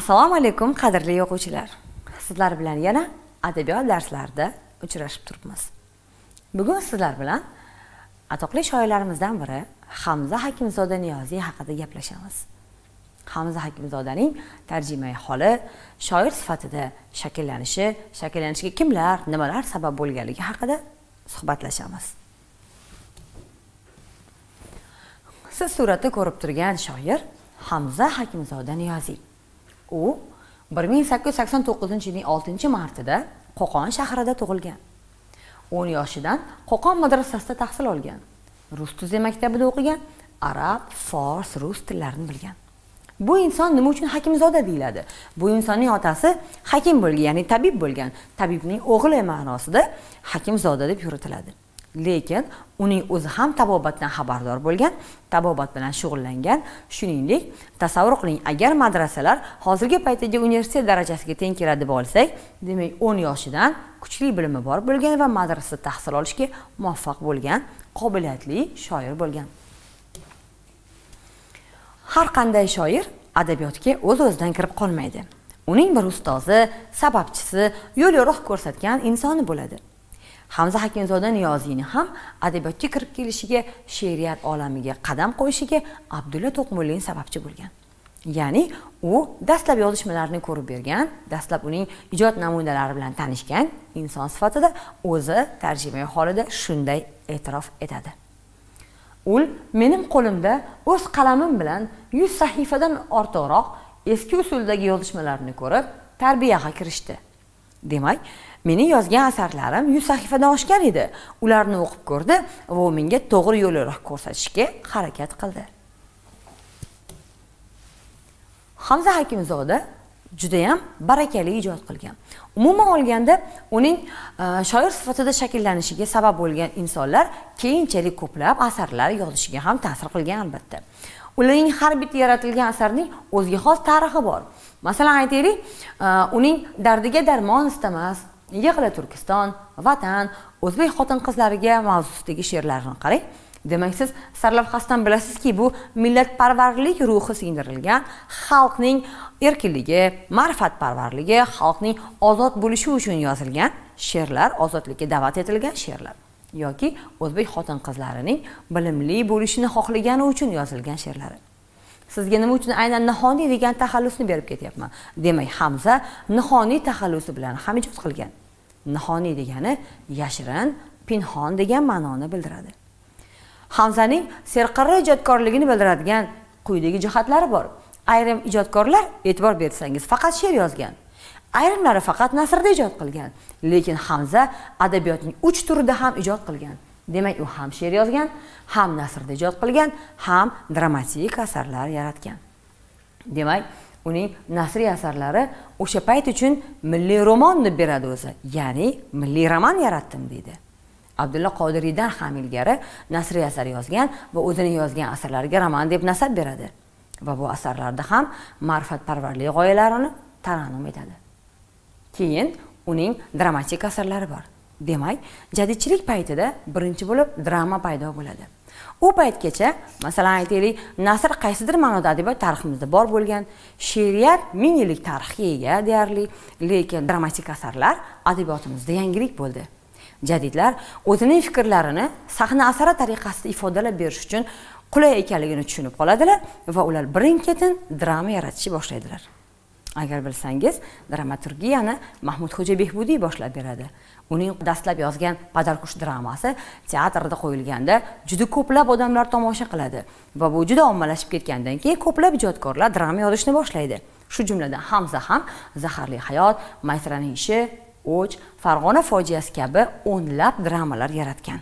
Assalomu alaykum qadrli o'quvchilar. Sizlar bilan yana adabiyot darslarida uchrashib turibmiz. Bugun sizlar bilan atoqli shoirlarimizdan biri Hamza Hakimzoda Niyoziy haqida gaplashamiz. Hamza Hakimzodaning tarjimai holi, shoir sifatida shakllanishiga kimlar, nimalar sabab bo'lganligi haqida suhbatlashamiz. Siz suratda ko'rib turgan shoir Hamza Hakimzoda Niyoziy. U 1889-yilning 6-martida Qo'qon shahrida tug'ilgan. 10 yoshidan Qo'qon madrasasida tahsil olgan. Rus tili maktabida o'qigan, arab, fors, rus tillarini bilgan. Bu inson nima uchun Hakimzoda deyiladi? Bu insonning otasi hakim bo'lgan, ya'ni tabib bo'lgan. Tabibning o'g'li ma'nosida Hakimzoda deb yuritiladi. Lekin uning o'zi ham tabobatdan xabardor bo'lgan, tabobat bilan shug'ullangan. Shuningdek, tasavvur qiling, agar madrasalar hozirgi paytdagi universitet darajasiga teng keladi bo'lsak, demak 10 yoshidan kuchli bilimi bor bo'lgan va madrasada tahsil olishga muvaffaq bo'lgan, qobiliyatli shoir bo'lgan. Har qanday shoir adabiyotga o'z-o'zidan kirib qolmaydi. Uning bir ustozi, sababchisi, yo'l yo'riq ko'rsatgan insoni bo'ladi. Hamza Hakimzoda Niyoziyning ham adabiyotga kirib kelishiga, she'riyat olamiga qadam qo'yishiga Abdulla To'qmulin sababchi bo'lgan. Ya'ni u dastlab yozishmalarini ko'rib bergan, dastlab uning ijod namunalari bilan tanishgan inson sifatida o'zi tarjimai holida shunday e'tirof etadi. U mening qo'limda o'z qalamim bilan 100 sahifadan ortiqroq eski usuldagi yozishmalarni ko'rib tarbiyaga kirishdi. Demak, mening yozgan asarlarim 100 sahifadan oshgan edi. Ularni o'qib ko'rdi va menga to'g'ri yo'l yo'riq ko'rsatishga harakat qildi. Hamza Hakimzoda juda ham barakali ijod qilgan. Umuman olganda, uning shoir sifatida shakllanishiga sabab bo'lgan insonlar keyinchalik ko'plab asarlar yozishiga ham ta'sir qilgan albatta. Ularning har bitta yaratilgan asarining o'ziga xos tarixi bor. Masalan, aytaylik, uning dardiga darmon istamas, Yig'la Turkiston, Vatan, o'zbek xotin-qizlariga mavzusidagi she'rlarini qarang. Demak, siz sarlavhasidan bilasizki, bu millatparvarlik ruhi singdirilgan, xalqning erkinligi, ma'rifatparvarligi, xalqning ozod bo'lishi uchun yozilgan she'rlar, ozodlikka da'vat etilgan she'rlar yoki o'zbek xotin-qizlarining bilimli bo'lishini xohlagani uchun yozilgan she'rlari. Sizga nima uchun aynan nihoniy degan taxallusni berib ketyapman? Demak, Hamza nihoniy taxallusi bilan ham ijod qilgan. Nihoniy degani yashirin, pinhon degan ma'noni bildiradi. Hamzaning serqirra ijodkorligini bildiradigan quyidagi jihatlari bor. Ayrim ijodkorlar, e'tibor bersangiz, faqat she'r yozgan. Ayrimlari faqat nasrda ijod qilgan. Lekin Hamza adabiyotning 3 turida ham ijod qilgan. Demak, u ham she'r yozgan, ham nasrda ijod qilgan, ham dramatik asarlar yaratgan. Demak, uning nasriy asarlari o'sha payt uchun milliy roman deb beradi o'zi. Ya'ni milliy roman yaratdim deydi. Abdulla Qodiriydan ham ilgari nasriy asar yozgan va o'zining yozgan asarlariga roman deb nasab beradi. Va bu asarlarda ham ma'rifatparvarlik g'oyalarini tarannum etadi. Keyin uning dramatik asarlari bor. Demak, jadidchilik paytida birinchi bo'lib drama paydo bo'ladi. U paytgacha, masalan aytaylik, nasr qaysidir ma'noda adabiyot tariximizda bor bo'lgan, she'riyat 1000 yillik tarixga ega deyarli, lekin dramatik asarlar adabiyotimizda yangilik bo'ldi. Jadidlar o'zining fikrlarini sahna asari tariqasida ifodalab berish uchun qulay ekanligini tushunib qoladilar va ular birin-ketin drama yaratishni boshlaydilar. Agar bilsangiz, dramaturgiyani Mahmud Xo'jabehbudiy boshlab beradi. Uning dastlab yozgan Padarkush dramasi teatrda qo'yilganda juda ko'plab odamlar tomosha qiladi va bu juda ommalashib ketgandan keyin ko'plab ijodkorlar drama yozishni boshlaydi. Shu jumladan Hamza ham Zaharli hayot, Maysaraning ishi, O'ch, Farg'ona fojiasi kabi o'nlab dramalar yaratgan.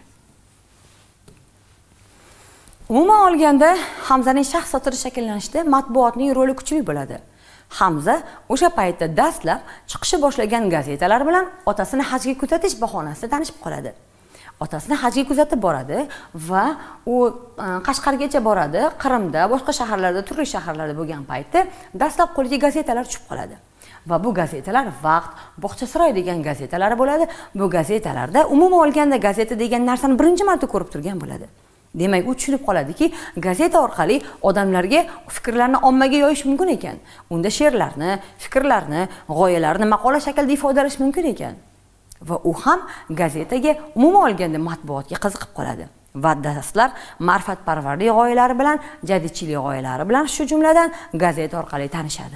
Umuman olganda, Hamzaning shaxsiyati shakllanishida matbuotning roli kuchli bo'ladi. Hamza o'sha paytda dastlab chiqishi boshlagan gazetalar bilan otasini hajga kuzatish bahonasida tanishib qoladi. Otasini hajga kuzatib boradi va u Qashqargacha boradi, Qrimda, boshqa shaharlarda, turli shaharlarda bo'lgan paytda dastlab qo'liga gazetalar tushib qoladi. Va bu gazetalar Vaqt, Bog'chasaroy degan gazetalar bo'ladi. Bu gazetalarda umuman olganda gazeta degan narsani birinchi marta ko'rib turgan bo'ladi. Demak, u tushunib qoladiki, gazeta orqali odamlarga fikrlarni ommaga yoyish mumkin ekan. Unda she'rlarni, fikrlarni, g'oyalarni maqola shaklida ifodalash mumkin ekan. Va u ham gazetaga umuman olganda matbuotga qiziqib qoladi. Va dastlab ma'rifatparvarlik g'oyalari bilan, jadidchilik g'oyalari bilan, shu jumladan gazeta orqali tanishadi.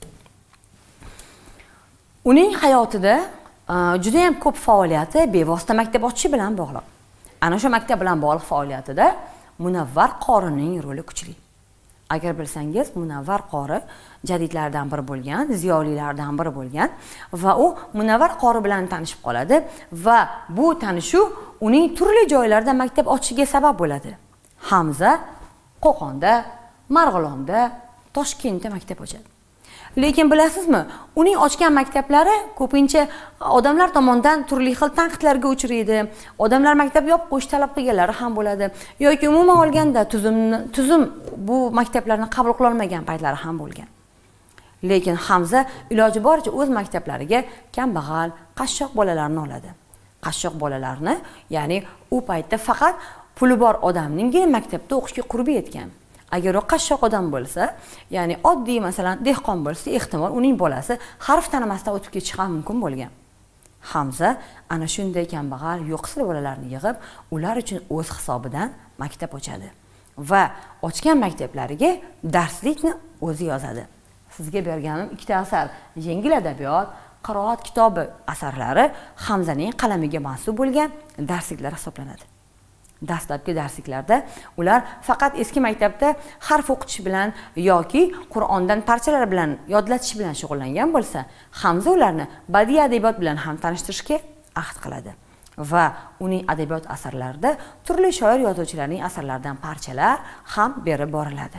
Uning hayotida juda ham ko'p faoliyati bevosita maktab ochishi bilan bog'liq. Ana shu maktab bilan bog'liq faoliyatida Munavvar qorining roli kuchli. Agar bilsangiz, Munavvar qori jadidlardan biri bo'lgan, ziyolilardan biri bo'lgan va u Munavvar qori bilan tanishib qoladi va bu tanishuv uning turli joylarda maktab ochishiga sabab bo'ladi. Hamza Qo'qonda, Marg'ilonda, Toshkentda maktab ochadi. Lekin bilasizmi, uning ochgan maktablari ko'pincha odamlar tomonidan turli xil tanqidlarga uchraydi. Odamlar maktab yopib qo'yish talab qilganlari ham bo'ladi yoki umuman olganda tuzum bu maktablarni qabul qila olmagan paytlari ham bo'lgan. Lekin Hamza iloji boricha o'z maktablariga kambag'al, qashshoq bolalarni oladi. Qashshoq bolalarni, ya'ni u paytda faqat puli bor odamninggina maktabda o'qishga qurbi yetgan. Agar u qashshoq odam bo'lsa, ya'ni oddiy masalan dehqon bo'lsa, ehtimol uning bolasi harf tanimasdan o'tib ketishi ham mumkin bo'lgan. Hamza ana shunday kambag'al, yo'qsil bolalarni yig'ib, ular uchun o'z hisobidan maktab ochadi va ochgan maktablariga darslikni o'zi yozadi. Sizga berganim ikkita asar, yengil adabiyot, qiroat kitobi asarlari Hamzaning qalamiga mansub bo'lgan darsliklar hisoblanadi. Dastlabki darsliklarda ular faqat eski maktabda harf o'qitish bilan yoki Qur'ondan parchalar bilan yodlatish bilan shug'ullangan bo'lsa, Hamza ularni badiiy adabiyot bilan ham tanishtirishga ahd qiladi. Va uning adabiyot asarlarida turli shoir yozuvchilarning asarlaridan parchalar ham berib boriladi.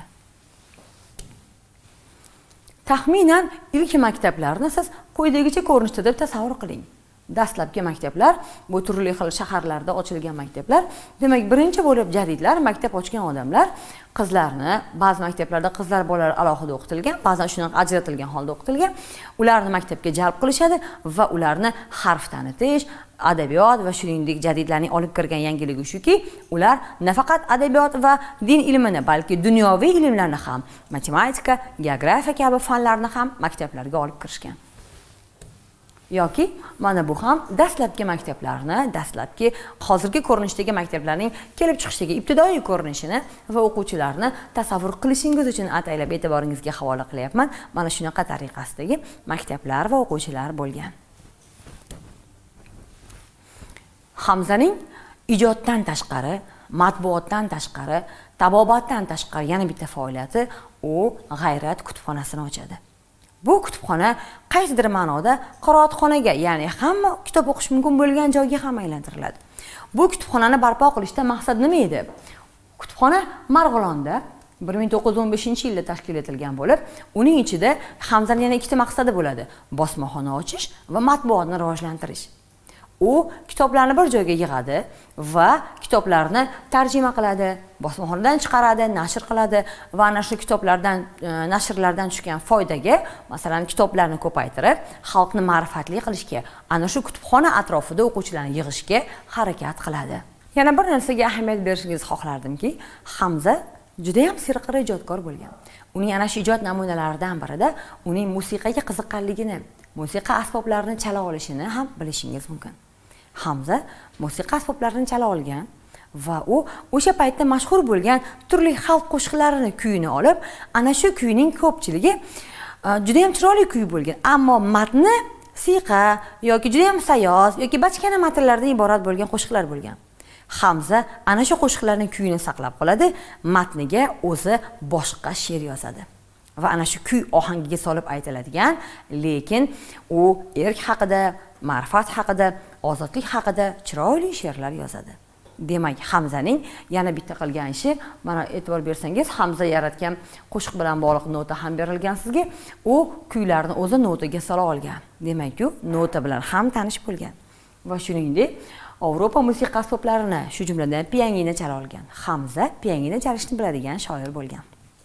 Taxminan ilk maktablarni siz quyidagicha ko'rinishda deb tasavvur qiling. Dastlabki maktablar, bu turli xil shaharlarda ochilgan maktablar. Demak, birinchi bo'lib jadidlar, maktab ochgan odamlar qizlarni, ba'zi maktablarda qizlar bolalar alohida o'qitilgan, ba'zan shunaqa ajratilgan holda o'qitilgan, ularni maktabga jalb qilishadi va ularni harf tanitish, adabiyot va shuningdek jadidlarning olib kirgan yangiligi shuki, ular nafaqat adabiyot va din ilmini, balki dunyoviy ilmlarni ham, matematika, geografiya kabi fanlarni ham maktablarga olib kirishgan. Yoki mana bu ham dastlabki maktablarni, dastlabki hozirgi ko'rinishdagi maktablarning kelib chiqishdagi ibtidoiy ko'rinishini va o'quvchilarni tasavvur qilishingiz uchun ataylab e'tiboringizga havola qilyapman. Mana shunaqa tariqasidagi maktablar va o'quvchilar bo'lgan. Hamzaning ijoddan tashqari, matbuotdan tashqari, tabobatdan tashqari yana bitta faoliyati u G'ayrat kutubxonasini ochadi. Bu kutubxona qaysidir ma'noda qiroatxonaga, ya'ni hamma kitob o'qish mumkin bo'lgan joyga ham aylantiriladi. Bu kutubxonani barpo qilishda maqsad nima edi? Kutubxona Marg'ilonda 1915-yilda tashkil etilgan bo'lib, uning ichida Hamzaning yana ikkita maqsadi bo'ladi: bosmaxona ochish va matbuotni rivojlantirish. U kitoblarni bir joyga yig'adi va kitoblarni tarjima qiladi, bosmaxonadan chiqaradi, nashr qiladi va ana shu kitoblardan, nashrlardan tushgan foydaga, masalan, kitoblarni ko'paytirib, xalqni ma'rifatli qilishga, ana shu kutubxona atrofida o'quvchilarni yig'ishga harakat qiladi. Yana bir narsaga ahamiyat berishingizni xohlardimki, Hamza juda ham sirqir ijodkor bo'lgan. Uning ana shu ijod namunalaridan birida uning musiqaga qiziqqanligini, musiqa asboblarini chala olishini ham bilishingiz mumkin. Hamza musiqa asboblarini chala olgan va u o'sha paytda mashhur bo'lgan turli xalq qo'shiqlarini kuyini olib, ana shu kuyning ko'pchiligi juda ham chiroyli kuy bo'lgan, ammo matni siyqa yoki juda ham sayoz yoki bachkana matnlardan iborat bo'lgan qo'shiqlar bo'lgan. Hamza ana shu qo'shiqlarning kuyini saqlab qoladi, matniga o'zi boshqa she'r yozadi. Va ana shu kuy ohangiga solib aytiladigan, lekin u erk haqida, ma'rifat haqida, ozodlik haqida chiroyli she'rlar yozadi. Demak, Hamzaning yana bitta qilgan ishi, mana e'tibor bersangiz, Hamza yaratgan qo'shiq bilan bog'liq nota ham berilgan sizga. U kuylarni o'zi notaga sola olgan. Demak-ku, nota bilan ham tanish bo'lgan. Va shuningdek, Avropa musiqa asboblarini, shu jumladan pianino chala olgan. Hamza pianino chalishni biladigan shoir bo'lgan.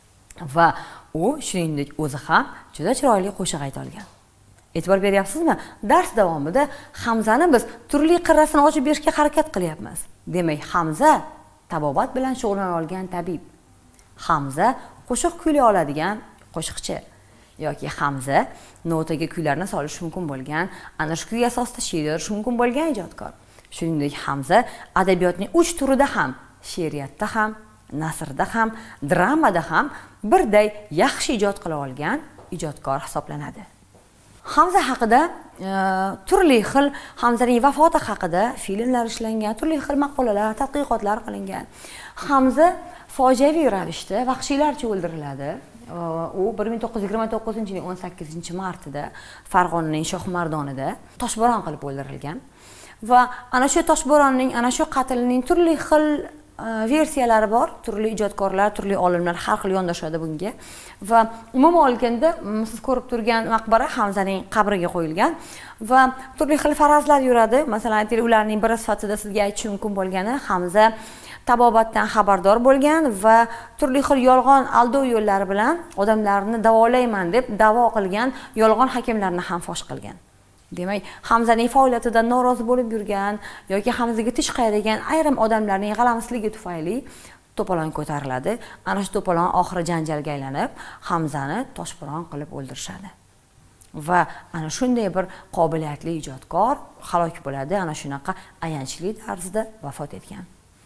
Va u shuningdek o'zi ham juda chiroyli qo'shiq ayta olgan. E'tibor beryapsizmi? Dars davomida Hamzani biz turli qirrasini ochib berishga harakat qilyapmiz. Demak, Hamza tabobat bilan shug'ullana olgan tabib. Hamza qo'shiq kuylay oladigan qo'shiqchi yoki Hamza notaga kuylarni solish mumkin bo'lgan, ana shu kuy asosida she'r yozish mumkin bo'lgan ijodkor. Shuningdek, Hamza adabiyotning 3 turida ham, she'riyatda ham, nasrda ham, dramada ham birday yaxshi ijod qila olgan ijodkor hisoblanadi. Hamza haqida turli xil Hamzaning vafoti haqida filmlar ishlangan, turli xil maqolalar, tadqiqotlar qilingan. Hamza fojiaviy ravishda vahshiylarcha o'ldiriladi. U 1929-yilning 18-martida Farg'onaning Shohmardonida toshbo'ron qilib o'ldirilgan. Va ana shu toshbo'ronning, ana shu qatlning turli xil versiyalari bor. Turli ijodkorlar, turli olimlar har xil yondashadi bunga. Va umuman olganda, siz ko'rib turgan maqbara Hamzaning qabriga qo'yilgan va turli xil farazlar yuradi. Masalan, ularning biri sifatida sizga aytishim mumkin bo'lgani, Hamza tabobatdan xabardor bo'lgan va turli xil yolg'on aldov yo'llari bilan odamlarni davolayman deb da'vo qilgan yolg'on hakimlarni ham fosh qilgan. Demak, Hamzaning faoliyatidan norozi bo'lib yurgan yoki Hamzaga tish qayragan ayrim odamlarning g'alamisligi tufayli to'polon ko'tariladi. Ana shu to'polon oxiri janjalga aylanib, Hamzani toshbo'ron qilib o'ldirishadi. Va ana shunday bir qobiliyatli ijodkor halok bo'ladi, ana shunaqa ayanchli tarzda vafot etgan.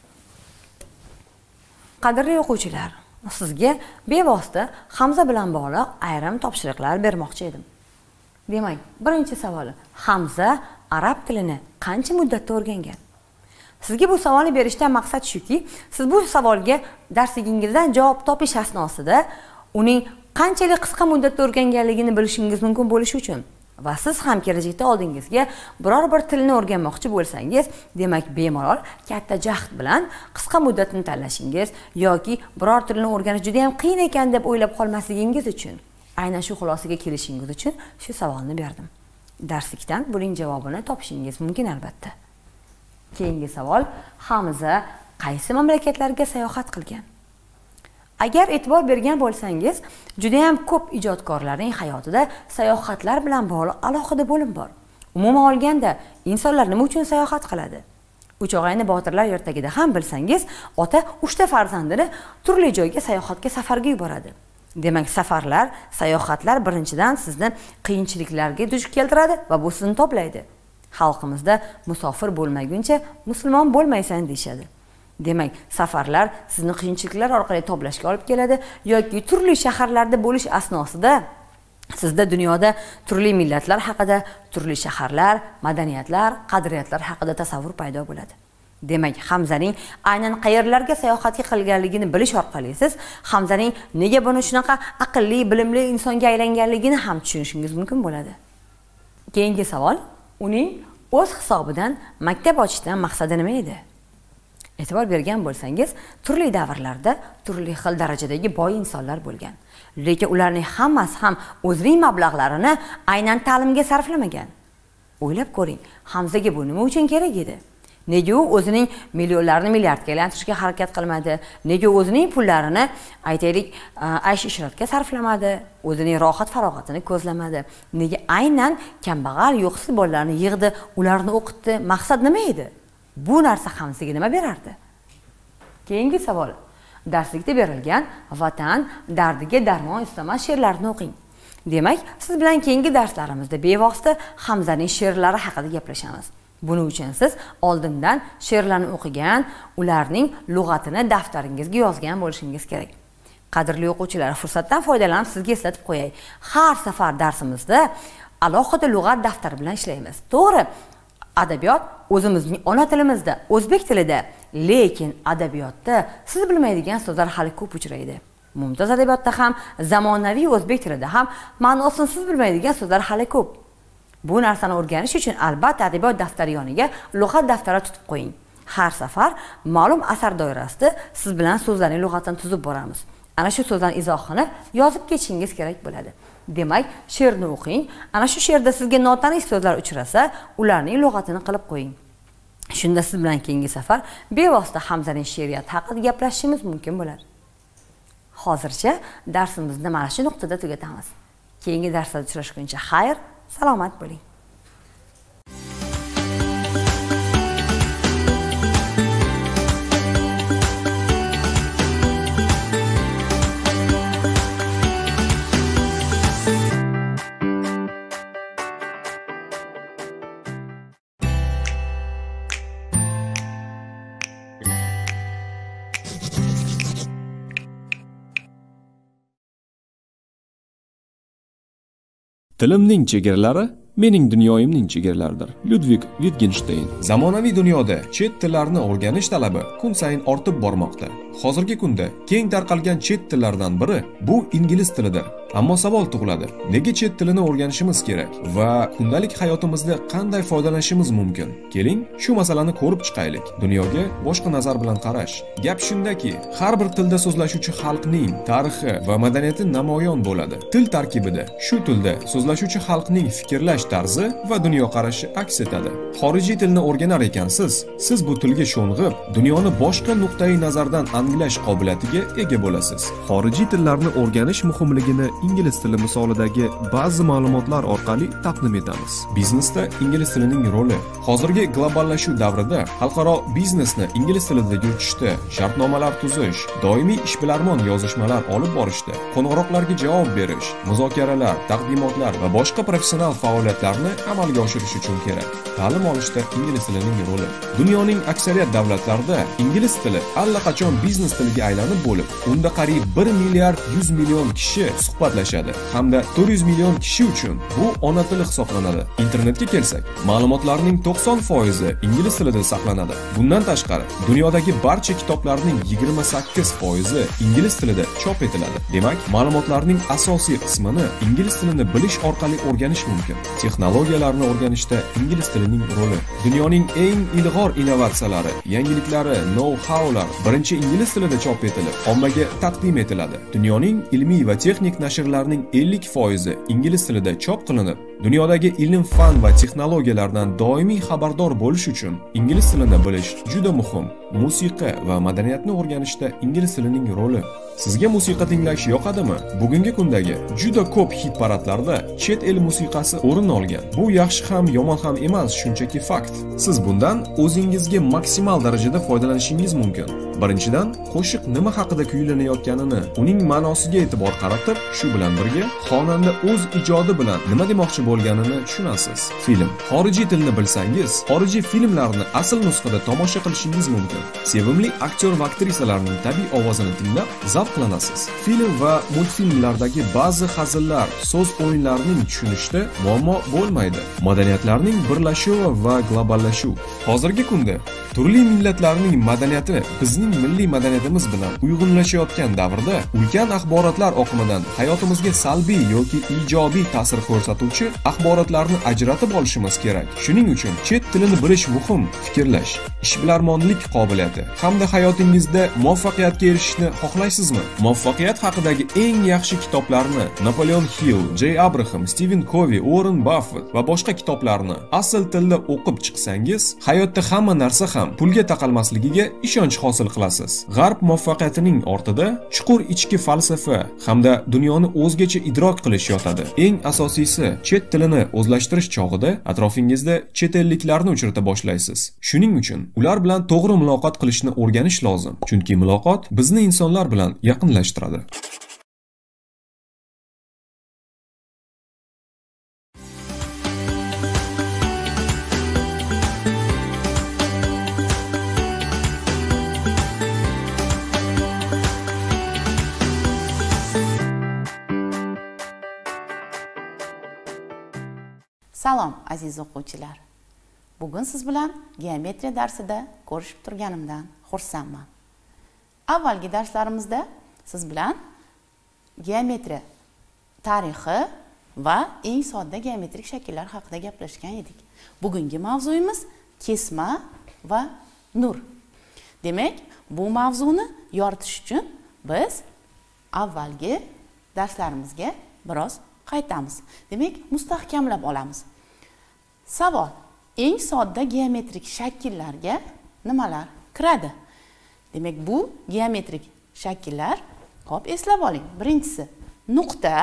Qadrli o'quvchilar, sizga bevosita Hamza bilan bog'liq ayrim topshiriqlar bermoqchi edim. Demak, birinchi savol: Hamza arab tilini qancha muddatda o'rgangan? Sizga bu savolni berishdan maqsad shuki, siz bu savolga darsligingizdan javob topish asnosida uning qanchalik qisqa muddatda o'rganganligini bilishingiz mumkin bo'lishi uchun va siz ham kelajakda oldingizga biror bir tilni o'rganmoqchi bo'lsangiz, demak bemalol katta jahd bilan qisqa muddatni tanlashingiz yoki biror tilni o'rganish juda ham qiyin ekan deb o'ylab qolmasligingiz uchun, aynan shu xulosaga kelishingiz uchun shu savolni berdim. Darslikdan buning javobini topishingiz mumkin albatta. Keyingi savol: Hamza qaysi mamlakatlarga sayohat qilgan? Agar e'tibor bergan bo'lsangiz, juda ham ko'p ijodkorlarning hayotida sayohatlar bilan bog'liq alohida bo'lim bor. Umuman olganda, insonlar nima uchun sayohat qiladi? Uchog'ayni Botirlar ertagida ham bilsangiz, ota 3 ta farzandini turli joyga sayohatga, safarga yuboradi. Demak, safarlar, sayohatlar birinchidan sizni qiyinchiliklarga duch keltiradi va bu sizni toblaydi. Xalqimizda musofir bo'lmaguncha musulmon bo'lmaysan deyshadi. Demak, safarlar sizni qiyinchiliklar orqali toblashga olib keladi yoki turli shaharlarda bo'lish asnosida sizda dunyoda turli millatlar haqida, turli shaharlar, madaniyatlar, qadriyatlar haqida tasavvur paydo bo'ladi. Demak, Hamzaning aynan qayerlarga sayohatga qilganligini bilish orqali siz Hamzaning nega buni shunaqa aqlli, bilimli insonga aylanganligini ham tushunishingiz mumkin bo'ladi. Keyingi savol: uning o'z hisobidan maktab ochishdan maqsadi nima edi? E'tibor bergan bo'lsangiz, turli davrlarda turli xil darajadagi boy insonlar bo'lgan. Lekin ularning hammasi ham o'zining mablag'larini aynan ta'limga sarflamagan. O'ylab ko'ring, Hamzaga bu nima uchun kerak edi? Nega u o'zining millionlarni milliardga aylantirishga harakat qilmadi? Nega o'zining pullarini, aytaylik, aysh-ishratga sarflamadi? O'zining rohat farog'atini ko'zlamadi? Nega aynan kambag'al, yo'qsiz bolalarni yig'di, ularni o'qitdi? Maqsad nima edi? Bu narsa Hamzaga nima berardi? Keyingi savol: darslikda berilgan Vatan dardiga darmon istamas she'rlarni o'qing. Demak, siz bilan keyingi darslarimizda bevosita Hamzaning she'rlari haqida gaplashamiz. Buning uchun siz oldindan she'rlarni o'qigan, ularning lug'atini daftaringizga yozgan bo'lishingiz kerak. Qadrli o'quvchilar, fursatdan foydalanib sizga eslatib qo'yay. Har safar darsimizda alohida lug'at daftari bilan ishlaymiz. To'g'ri, adabiyot o'zimizning ona tilimizda, o'zbek tilida, lekin adabiyotda siz bilmaydigan so'zlar hali ko'p uchraydi. Mumtoz adabiyotda ham, zamonaviy o'zbek tilida ham ma'nosini siz bilmaydigan so'zlar hali ko'p. Bu narsani o'rganish uchun albatta adabiyot daftari yoniga lug'at daftari tutib qo'ying. Har safar ma'lum asar doirasida siz bilan so'zlarning lug'atini tuzib boramiz. Ana shu so'zlarning izohini yozib ketishingiz kerak bo'ladi. Demak, she'rni o'qing. Ana shu she'rda sizga notanish so'zlar uchrasa, ularning lug'atini qilib qo'ying. Shunda siz bilan keyingi safar bevosita Hamzaning she'riyati haqida gaplashishimiz mumkin bo'ladi. Hozircha darsimizni mana shu nuqtada tugatamiz. Keyingi darslarda uchrashguncha xayr, salomat bo'ling. Tilimning chegaralari mening dunyoyimning chegaralaridir. Ludvig Wittgenstein. Zamonaviy dunyoda chet tillarini o'rganish talabi kun sayin ortib bormoqda. Hozirgi kunda keng tarqalgan chet tillaridan biri bu ingliz tilidir. Ammo savol tug'iladi. Nega chet tilini o'rganishimiz kerak va kundalik hayotimizda qanday foydalanishimiz mumkin? Keling, shu masalani ko'rib chiqaylik. Dunyoga boshqa nazar bilan qarash. Gap shundaki, har bir tilda so'zlashuvchi xalqning tarixi va madaniyati namoyon bo'ladi. Til tarkibida shu tilda so'zlashuvchi xalqning fikrlash tarzi va dunyoqarashi aks etadi. Xorijiy tilni o'rganar ekansiz, siz bu tilga sho'ng'ib, dunyoni boshqa nuqtai nazardan anglash qobiliyatiga ega bo'lasiz. Xorijiy tillarni o'rganish muhimligini ingliz tili misolidagi ba'zi ma'lumotlar orqali taqdim etamiz. Biznesda ingliz tilining roli. Hozirgi globallashuv davrida xalqaro biznesni ingliz tilida yuritishda, shartnomalar tuzish, doimiy ishbilarmon yozishmalar olib borishda, qo'ng'iroqlarga javob berish, muzokaralar, taqdimotlar va boshqa professional faoliyatlarni amalga oshirish uchun kerak. Ta'lim olishda ingliz tilining roli. Dunyoning aksariyat davlatlarida ingliz tili allaqachon biznes tiliga aylanib bo'lib, unda qariyb 1 milliard 100 million kishi suhbatlashadi hamda 400 million kishi uchun bu ona tili hisoblanadi. Internetga kelsak, ma'lumotlarning 90% ingliz tilida saqlanadi. Bundan tashqari, dunyodagi barcha kitoblarning 28% ingliz tilida chop etiladi. Demak, ma'lumotlarning asosiy qismini ingliz tilini bilish orqali o'rganish mumkin. Texnologiyalarni o'rganishda ingliz tilining roli. Dunyoning eng ilg'or innovatsiyalari, yangiliklari, know-howlar birinchi ingliz tilida chop etilib, ommaga taqdim etiladi. Dunyoning ilmiy va texnik nashrlarning 50% ingliz tilida chop qilinib, dunyodagi ilm, fan va texnologiyalardan doimiy xabardor bo'lish uchun ingliz tilini bilish juda muhim. Musiqa va madaniyatni o'rganishda ingliz tilining roli. Sizga musiqa tinglash yoqadimi? Bugungi kundagi juda ko'p hit paradlarda chet el musiqasi o'rin olgan. Bu yaxshi ham, yomon ham emas, shunchaki fakt. Siz bundan o'zingizga maksimal darajada foydalanishingiz mumkin. Birinchidan, qo'shiq nima haqida kuylanayotganini, uning ma'nosiga e'tibor qaratib, shu bilan birga xonanda o'z ijodi bilan nima demoqchi bo'lganini tushunasiz. Film. Xorijiy tilni bilsangiz, xorijiy filmlarni asl nusxada tomosha qilishingiz mumkin. Sevimli aktyor va aktrisalarning tabiiy ovozini tinglab zavqlanasiz. Film va multfilmlardagi ba'zi hazillar, so'z o'yinlarining tushunishda muammo bo'lmaydi. Madaniyatlarning birlashuvi va globallashuv. Hozirgi kunda turli millatlarning madaniyati bizning milliy madaniyatimiz bilan uyg'unlashayotgan davrda ulkan axborotlar oqimidan hayotimizga salbiy yoki ijobiy ta'sir ko'rsatuvchi axborotlarni ajratib olishimiz kerak. Shuning uchun chet tilini bilish muhim. Fikrlash, ishbilarmonlik qobiliyati hamda hayotingizda muvaffaqiyatga erishishni xohlaysizmi? Muvaffaqiyat haqidagi eng yaxshi kitoblarni Napoleon Hill, Jay Abraham, Stephen Covey, Warren Buffett va boshqa kitoblarni asl tilda o'qib chiqsangiz, hayotda hamma narsa ham pulga taqalmasligiga ishonch hosil qilasiz. G'arb muvaffaqiyatining ortida chuqur ichki falsafa hamda dunyoni o'zgacha idrok qilish yotadi. Eng asosiysi, chet tilini o'zlashtirish chog'ida atrofingizda chet elliklarni uchrata boshlaysiz. Shuning uchun ular bilan to'g'ri muloqot qilishni o'rganish lozim. Chunki muloqot bizni insonlar bilan yaqinlashtiradi. Salom aziz o'quvchilar. Bugun siz bilan geometriya darsida ko'rishib turganimdan xursandman. Avvalgi darslarimizda siz bilan geometriya tarixi va eng sodda geometrik shakllar haqida gaplashgan edik. Bugungi mavzuyimiz kesma va nur. Demak, bu mavzuni yoritish uchun biz avvalgi darslarimizga biroz qaytamiz. Demak, mustahkamlab olamiz. Savol: eng sodda geometrik shakllarga nimalar kiradi? Demak, bu geometrik shakllar, hop eslab oling. Birinchisi nuqta,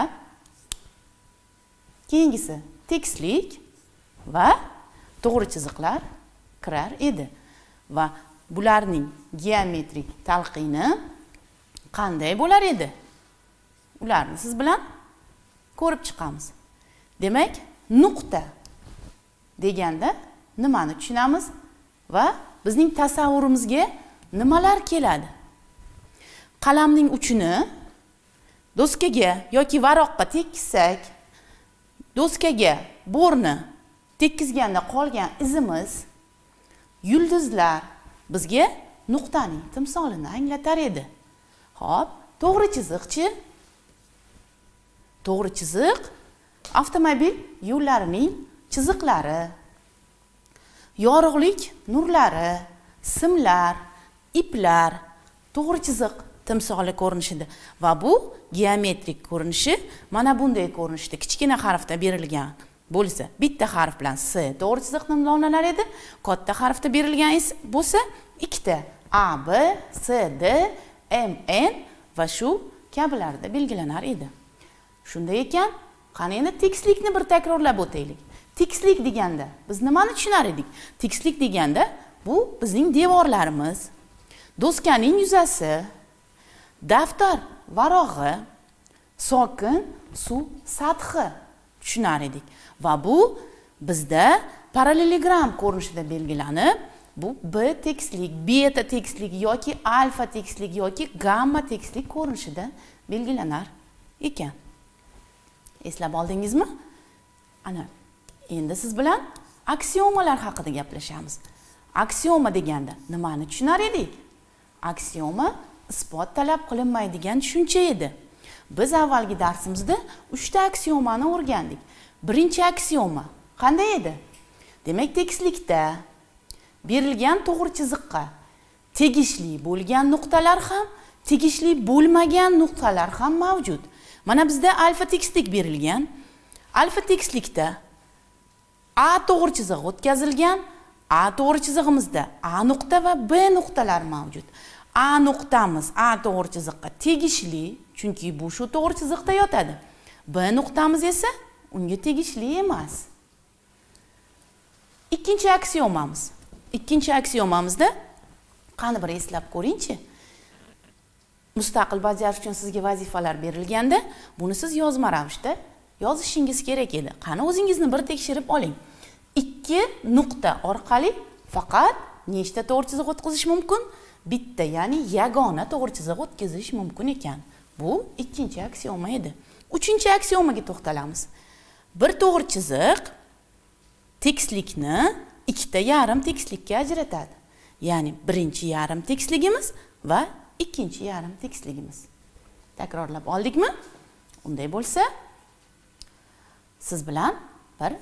keyingisi tekislik va to'g'ri chiziqlar kirar edi. Va bularning geometrik talqini qanday bo'lar edi? Ularni siz bilan ko'rib chiqamiz. Demak, nuqta deganda nimani tushunamiz va bizning tasavvurimizga nimalar keladi? Qalamning uchini doskaga yoki varaqqa tekkizsak, doskaga borni tekkizganda qolgan izimiz, yulduzlar bizga nuqtaning timsolini anglatar edi. Xo'p, to'g'ri chiziqchi? To'g'ri chiziq avtomobil yo'llarining chiziqlari, yorug'lik nurlari, simlar, iplar to'g'ri chiziq timsoli ko'rinishida va bu geometrik ko'rinishi mana bunday ko'rinishda kichkina harfda berilgan bo'lsa, bitta harf bilan S to'g'ri chiziq nomlanar edi. Katta harfda berilgan bo'lsa, ikkita A, B, C, D, M, N va shu kabilarda belgilanar edi. Shunday ekan, qani endi tekislikni bir takrorlab o'taylik. Tekislik deganda biz nimani tushunar edik? Tekislik deganda bu bizning devorlarimiz, doskaning yuzasi, daftar varog'i, sokin suv sathi tushunar edik. Va bu bizda parallelogram ko'rinishida belgilanib, bu B tekislik, beta tekislik yoki alfa tekislik yoki gamma tekislik ko'rinishida belgilanar ekan. Eslab oldingizmi? Ana, endi siz bilan aksiomalar haqida gaplashamiz. Aksioma deganda nimani tushunar edik? Aksioma isbot talab qilinmaydigan tushuncha edi. Biz avvalgi darsimizda 3 ta aksiomani o'rgandik. Birinchi aksioma qanday edi? Demak, tekislikda berilgan to'g'ri chiziqqa tegishli bo'lgan nuqtalar ham, tegishli bo'lmagan nuqtalar ham mavjud. Mana bizda alfa tekislik berilgan. Alfa tekislikda A to'g'ri chiziq o'tkazilgan. A to'g'ri chizig'imizda A nuqta va B nuqtalar mavjud. A nuqtamiz A to'g'ri chiziqqa tegishli, chunki bu shu to'g'ri chiziqda yotadi. B nuqtamiz esa unga tegishli emas. Ikkinchi aksiomamiz. Ikkinchi aksiomamizda qani bir eslab ko'ringchi. Mustaqil bajarish uchun sizga vazifalar berilganda, buni siz yozma ravishda yozishingiz kerak edi. Qani o'zingizni bir tekshirib oling. 2 nuqta orqali faqat nechta to'g'ri chiziq o'tkazish mumkin? Bitta, ya'ni yagona to'g'ri chiziq o'tkazish mumkin ekan. Bu ikkinchi aksioma edi. Uchinchi aksiomaga to'xtalamiz. Bir to'g'ri chiziq tekislikni ikkita yarim tekislikka ajratadi. Ya'ni birinchi yarim tekisligimiz va ikkinchi yarim tekisligimiz. Takrorlab oldikmi? Unday bo'lsa, siz bilan bir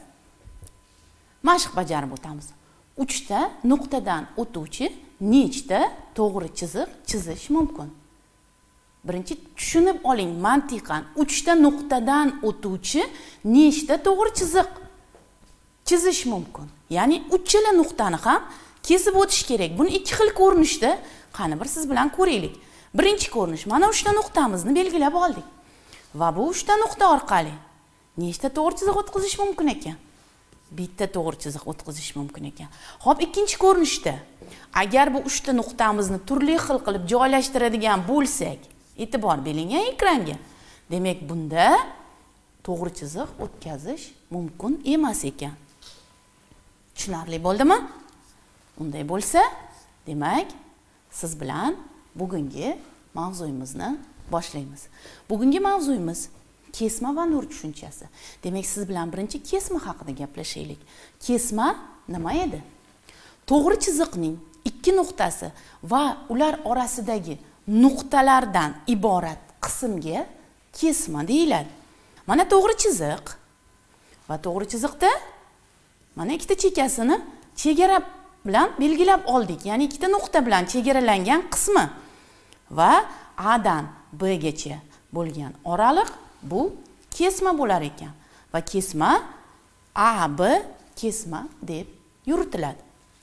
mashq bajarib o'tamiz. 3 ta nuqtadan o'tuvchi nechta to'g'ri chiziq chizish mumkin? Birinchi tushunib oling mantiqan. 3 ta nuqtadan o'tuvchi nechta to'g'ri chiziq chizish mumkin? Ya'ni uchala nuqtani ham kesib o'tish kerak. Buni ikki xil ko'rinishda qani bir siz bilan ko'raylik. Birinchi ko'rinish, mana 3 ta nuqtamizni belgilab oldik. Va bu 3 ta nuqta orqali nechta to'g'ri chiziq o'tkazish mumkin ekan? Bitta to'g'ri chiziq o'tkazish mumkin ekan. Xo'p, ikkinchi ko'rinishda agar bu 3 ta nuqtamizni turli xil qilib joylashtiradigan bo'lsak, e'tibor bering ekranga. Demak, bunda to'g'ri chiziq o'tkazish mumkin emas ekan. Tushunarli bo'ldimi? Unday bo'lsa, demak, siz bilan bugungi mavzuyimizni boshlaymiz. Bugungi mavzuyimiz kesma va nur tushunchasi. Demak, siz bilan birinchi kesma haqida gaplashaylik. Kesma nima edi? To'g'ri chiziqning ikki nuqtasi va ular orasidagi nuqtalardan iborat qismga kesma deyiladi. Mana to'g'ri chiziq va to'g'ri chiziqda mana ikkita chekkasini chegara bilan belgilab oldik. Ya'ni ikkita nuqta bilan chegaralangan qismi va A dan B gacha bo'lgan oraliq bu kesma bo'lar ekan. Va kesma A, B kesma deb yuritiladi.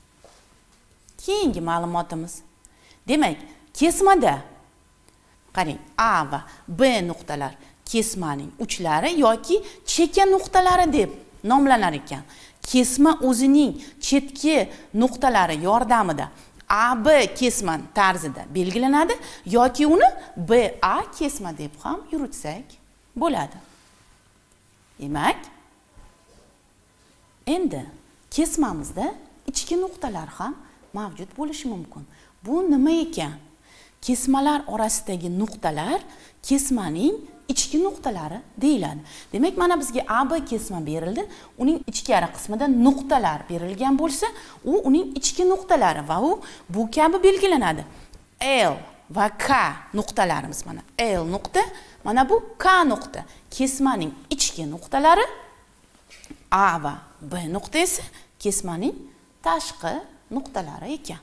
Keyingi ma'lumotimiz. Demak, kesmada qarang, A va B nuqtalar kesmaning uchlari yoki chekka nuqtalari deb nomlanar ekan. Kesma o'zining chetki nuqtalari yordamida AB kesma tarzida belgilanadi yoki uni BA kesma deb ham yuritsak bo'ladi. Demak, endi kesmamizda ichki nuqtalar ham mavjud bo'lishi mumkin. Bu nima ekan? Kesmalar orasidagi nuqtalar kesmaning ichki nuqtalari deyiladi. Demak, mana bizga AB kesma berildi. Uning ichkari qismida nuqtalar berilgan bo'lsa, u uning ichki nuqtalari va u bu kabi belgilanadi. L va K nuqtalarimiz mana L nuqta, mana bu K nuqta. Kesmaning ichki nuqtalari A va B nuqta esa kesmaning tashqi nuqtalari ekan.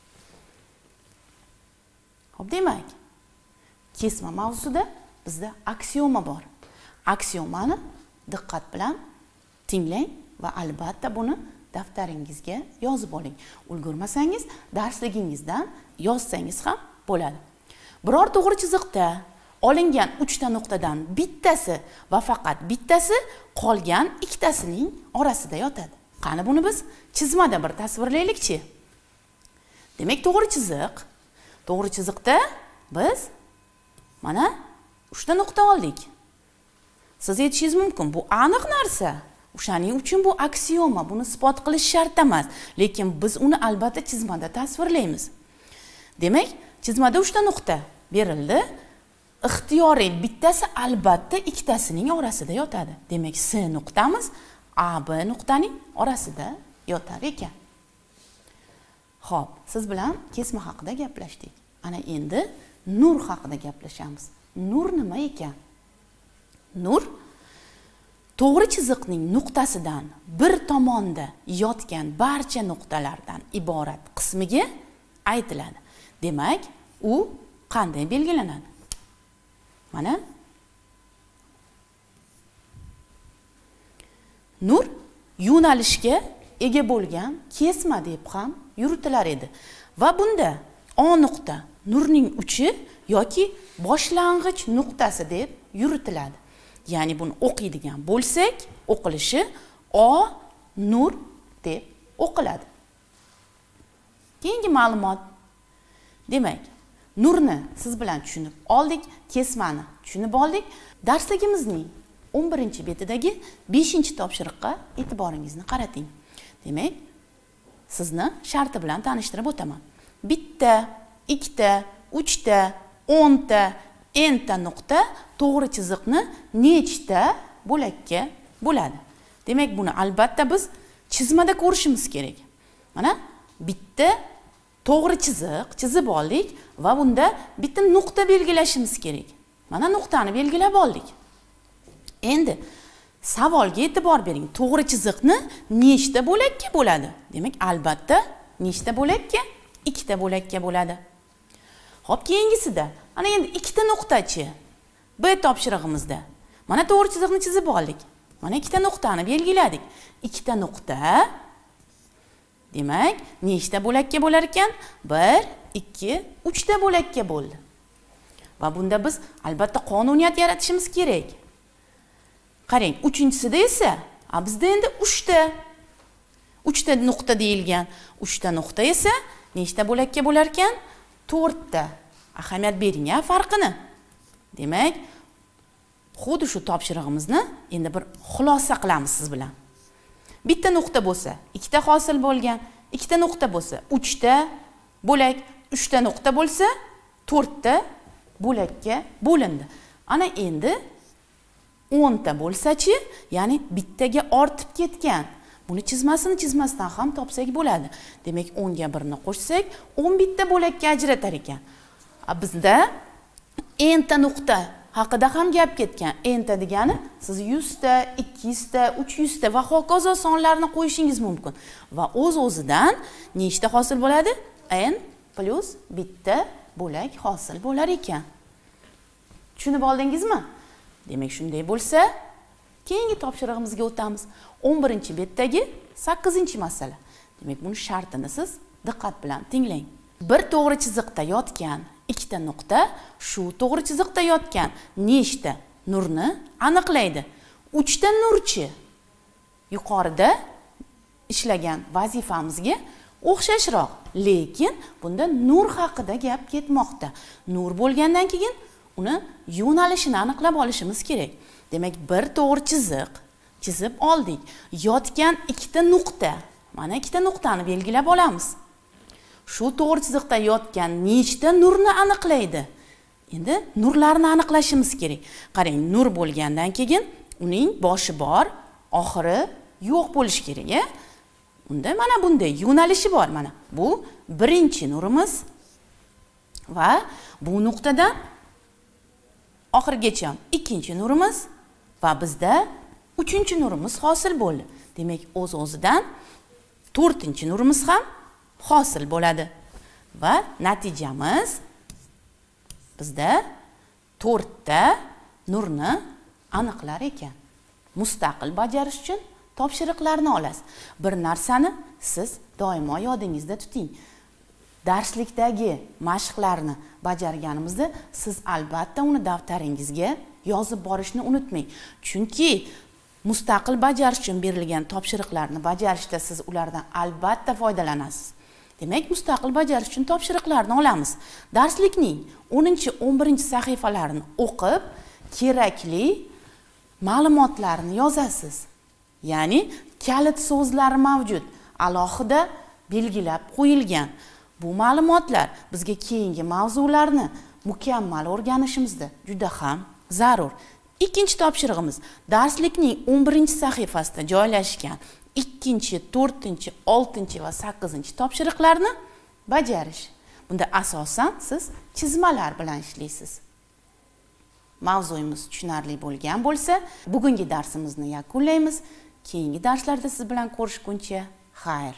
Xo'p, demak, kesma mavzusida bizda aksioma bor. Aksiomani diqqat bilan tinglang va albatta buni daftaringizga yozib oling. Ulgurmasangiz darsligingizdan yozsangiz ham bo'ladi. Biror to'g'ri chiziqda olingan 3 ta nuqtadan bittasi va faqat bittasi qolgan ikkitasining orasida yotadi. Qani buni biz chizmada bir tasvirlaylik-chi. Demak, to'g'ri chiziqda biz mana 3 ta nuqta oldik. Siz aytishingiz mumkin, bu aniq narsa. O'shaning uchun bu aksioma, buni isbot qilish shart emas, lekin biz uni albatta chizmada tasvirlaymiz. Demak, chizmada 3 ta nuqta berildi. Ixtiyoriy bittasi albatta ikkitasining orasida yotadi. Demak, C nuqtamiz AB nuqtaning orasida yotar ekan. Xo'p, siz bilan kesma haqida gaplashdik. Ana endi nur haqida gaplashamiz. Nur nima ekan? Nur to'g'ri chiziqning nuqtasidan bir tomonda yotgan barcha nuqtalardan iborat qismiga aytiladi. Demak, u qanday belgilanadi? Mana nur yo'nalishga ega bo'lgan kesma deb ham yuritilar edi. Va bunda O nuqta nurning uchi yoki boshlang'ich nuqtasi deb yuritiladi. Ya'ni buni o'qiydigan bo'lsak, o'qilishi O nur deb o'qiladi. Keyingi ma'lumot. Demak, nurni siz bilan tushunib oldik, kesmani tushunib oldik. Darsligimizning 11-betidagi 5-topshiriqqa e'tiboringizni qarating. Demak, sizni sharti bilan tanishtirib o'taman. Bitta, ikkita, uchta, 10 ta, n-ta nuqta to'g'ri chiziqni nechta bo'lakka bo'ladi. Demak, buni albatta biz chizmada ko'rishimiz kerak. Mana bitta to'g'ri chiziq chizib oldik va bunda bitta nuqta belgilashimiz kerak. Mana nuqtani belgilab oldik. Endi savolga e'tibor bering. To'g'ri chiziqni nechta bo'lakka bo'ladi? Demak, albatta nechta bo'lakka? Ikkita bo'lakka bo'ladi. Xo'p, keyingisida ana endi ikkita nuqtachi. B topshirig'imizda mana to'g'ri chiziqni chizib oldik. Mana ikkita nuqtani belgiladik. Ikkita nuqta demak, nechta bo'lakka bo'lar ekan? 1, 2, 3 ta bo'lakka bo'ldi. Va bunda biz albatta qonuniyat yaratishimiz kerak. Qarang, 3-chisida esa bizda endi 3 ta. 3 ta nuqta deyilgan. 3 ta nuqta esa nechta bo'lakka bo'lar ekan? 4 ta. Ahamiyat bering farqini. Demak, xuddi shu topshirig'imizni endi bir xulosa qilamiz siz bilan. Bitta nuqta bo'lsa, ikkita hosil bo'lgan, ikkita nuqta bo'lsa, 3 ta bo'lak, 3 ta nuqta bo'lsa, 4 ta bo'lakka bo'lindi. Ana endi 10 ta bo'lsa-chi, ya'ni bittaga ortib ketgan. Buni chizmasdan ham topsak bo'ladi. Demak, 10 ga 1 ni qo'shsak, 10 bitta bo'lakka ajratar ekan. Bizda n ta nuqta haqida ham gap ketgan. N ta degani siz 100 ta, 200 ta, 300 ta va hokazo sonlarni qo'yishingiz mumkin. Va o'z-o'zidan nechta hosil bo'ladi? N plus bitta bo'lak hosil bo'lar ekan. Tushunib oldingizmi? Demak, shunday bo'lsa, keyingi topshirig'imizga o'tamiz. 11-betdagi 8-masala. Demak, buni shartini siz diqqat bilan tinglang. Bir to'g'ri chiziqda yotgan ikkita nuqta shu to'g'ri chiziqda yotgan nechta nurni aniqlaydi. 3 ta nurchi. Yuqorida ishlagan vazifamizga o'xshashroq, lekin bunda nur haqida gap ketmoqda. Nur bo'lgandan keyin uni yo'nalishini aniqlab olishimiz kerak. Demak, bir to'g'ri chiziq chizib oldik. Yotgan ikkita nuqta. Mana ikkita nuqtani belgilab olamiz. Shu to'g'ri chiziqda yotgan nechta nurni aniqlaydi? Endi nurlarni aniqlashimiz kerak. Qarang, nur bo'lgandan keyin uning boshi bor, oxiri yo'q bo'lishi kerak, a? Unda mana bunday yo'nalishi bor. Mana bu birinchi nurimiz va bu nuqtadan oxirigacha ikkinchi nurimiz va bizda uchinchi nurimiz hosil bo'ldi. Demak, o'z-o'zidan to'rtinchi nurimiz ham hosil bo'ladi. Va natijamiz bizda 4 ta nurni aniqlar ekan. Mustaqil bajarish uchun topshiriqlarni olasiz. Bir narsani siz doimo yodingizda tuting. Darslikdagi mashqlarni bajarganimizda siz albatta uni daftaringizga yozib borishni unutmang. Chunki mustaqil bajarish uchun berilgan topshiriqlarni bajarishda siz ulardan albatta foydalanasiz. Demak, mustaqil bajarish uchun topshiriqlarni olamiz. Darslikning 10-11 sahifalarini o'qib, kerakli ma'lumotlarni yozasiz. Ya'ni kalit so'zlar mavjud, alohida belgilab qo'yilgan. Bu ma'lumotlar bizga keyingi mavzularni mukammal o'rganishimizda juda ham zarur. Ikkinchi topshirig'imiz darslikning 11-sahifasida joylashgan 2, 4, 6 va 8 topshiriqlarni bajarish. Bunda asosan siz chizmalar bilan ishlaysiz. Mavzuyimiz tushunarli bo'lgan bo'lsa, bugungi darsimizni yakunlaymiz. Keyingi darslarda siz bilan ko'rishguncha, xayr.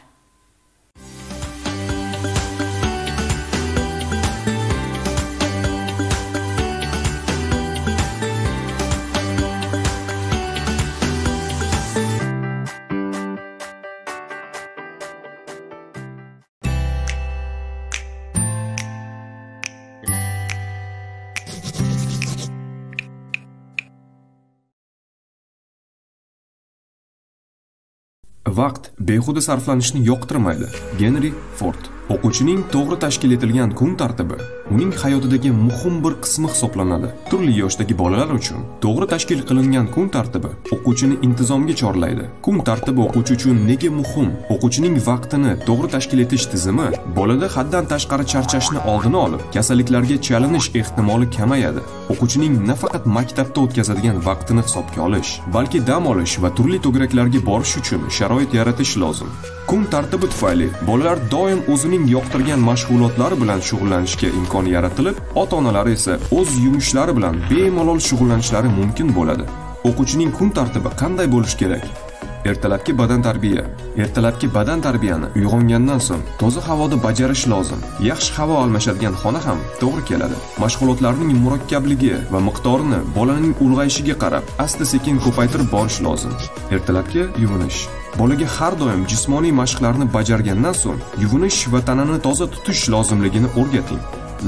Vaqt behuda sarflanishni yoqtirmaydi. Henry Ford. O'quvchining to'g'ri tashkil etilgan kun tartibi uning hayotidagi muhim bir qismi hisoblanadi. Turli yoshdagi bolalar uchun to'g'ri tashkil qilingan kun tartibi o'quvchini intizomga chorlaydi. Kun tartibi o'quvchi uchun nega muhim? O'quvchining vaqtini to'g'ri tashkil etish tizimi bolada haddan tashqari charchashni oldini olib, kasalliklarga chalinish ehtimoli kamayadi. O'quvchining nafaqat maktabda o'tkazadigan vaqtini hisobga olish, balki dam olish va turli to'garaklarga borish uchun sharoit yaratish lozim. Kun tartibi tufayli bolalar doim o'zining yoqtirgan mashg'ulotlari bilan shug'ullanishga imkon yaratilib, ota-onalari esa o'z yumushlari bilan bemalol shug'ullanishlari mumkin bo'ladi. O'quvchining kun tartibi qanday bo'lishi kerak? Ertalabki badan tarbiya. Ertalabki badan tarbiyani uyg'ongandan so'ng toza havoda bajarish lozim. Yaxshi havo almashadigan xona ham to'g'ri keladi. Mashg'ulotlarning murakkabligi va miqdorini bolaning ulg'ayishiga qarab asta-sekin ko'paytirib borish lozim. Ertalabki yuvinish. Bolaga har doim jismoniy mashqlarni bajargandan so'ng yuvinish va tanani toza tutish lozimligini o'rgating.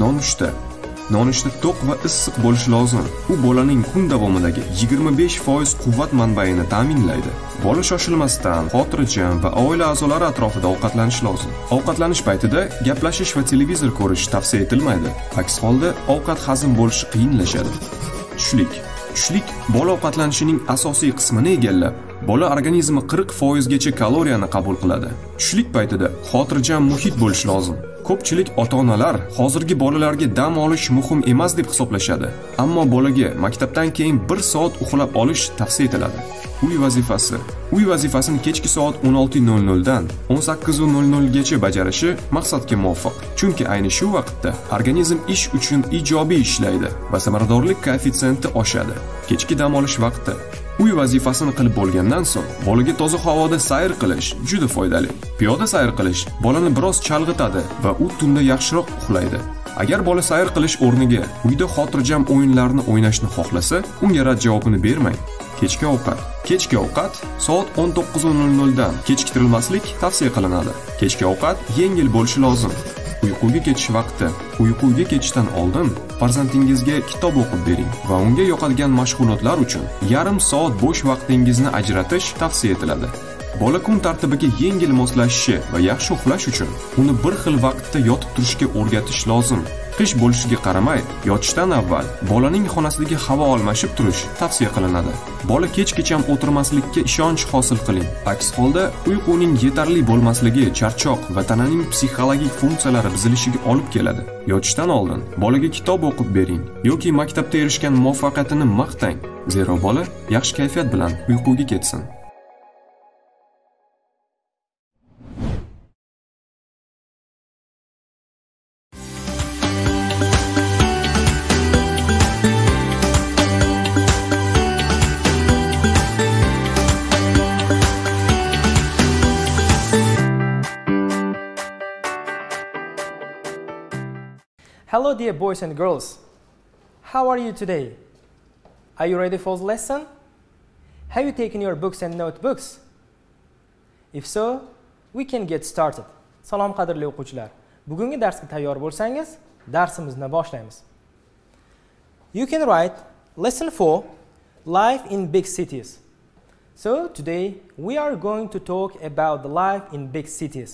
Nonushta to'q va issiq bo'lishi lozim. U bolaning kun davomidagi 25% quvvat manbaini ta'minlaydi. Bola shoshilmasdan, xotirjam va oila a'zolari atrofida ovqatlanish lozim. Ovqatlanish paytida gaplashish va televizor ko'rish tavsiya etilmaydi. Aks holda ovqat hazm bo'lishi qiyinlashadi. Tushlik bola ovqatlanishining asosiy qismini egallab, bola organizmi 40% gacha kaloriyani qabul qiladi. Tushlik paytida xotirjam muhit bo'lishi lozim. Ko'pchilik ota-onalar hozirgi bolalarga dam olish muhim emas deb hisoblashadi. Ammo bolaga maktabdan keyin 1 soat uxlab olish tavsiya etiladi. Uy vazifasini kechki soat 16:00 dan 18:00 gacha bajarishi maqsadga muvofiq. Chunki ayni shu vaqtda organizm ish uchun ijobiy ishlaydi va samaradorlik koeffitsiyenti oshadi. Kechki dam olish vaqti. Uy vazifasini qilib bo'lgandan so'ng bolaga toza havoda sayr qilish juda foydali. Piyoda sayr qilish bolani biroz chalg'itadi va u tunda yaxshiroq uxlaydi. Agar bola sayr qilish o'rniga uyda xotirjam o'yinlarni o'ynashni xohlasa, unga rad javobini bermang. Kechki ovqat soat 19:00 dan kechiktirilmaslik tavsiya qilinadi. Kechki ovqat yengil bo'lishi lozim. Uyquga ketish vaqti. Uyquga ketishdan oldin farzandingizga kitob o'qib bering va unga yoqadigan mashg'ulotlar uchun yarim soat bo'sh vaqtingizni ajratish tavsiya etiladi. Bola kun tartibiga yengil moslashishi va yaxshi uxlash uchun uni bir xil vaqtda yotib turishga o'rgatish lozim. qish bo'lishiga qaramay, yotishdan avval bolaning xonasidagi havo almashib turish tavsiya qilinadi. Bola kechgacha o'tirmaslikka ishonch hosil qiling. Aks holda uyquning yetarli bo'lmasligi charchoq va tananing psixologik funksiyalari buzilishiga olib keladi. Yotishdan oldin bolaga kitob o'qib bering yoki maktabda erishgan muvaffaqiyatini maqtang, zero bola yaxshi kayfiyat bilan uyquga ketsin. Hello dear boys and girls, how are you today? Are you ready for the lesson? Have you taken your books and notebooks? If so, we can get started. Salom qadrli o'quvchilar. Bugungi darsga tayyor bo'lsangiz, darsimizni boshlaymiz. You can write lesson 4, life in big cities. So today we are going to talk about the life in big cities.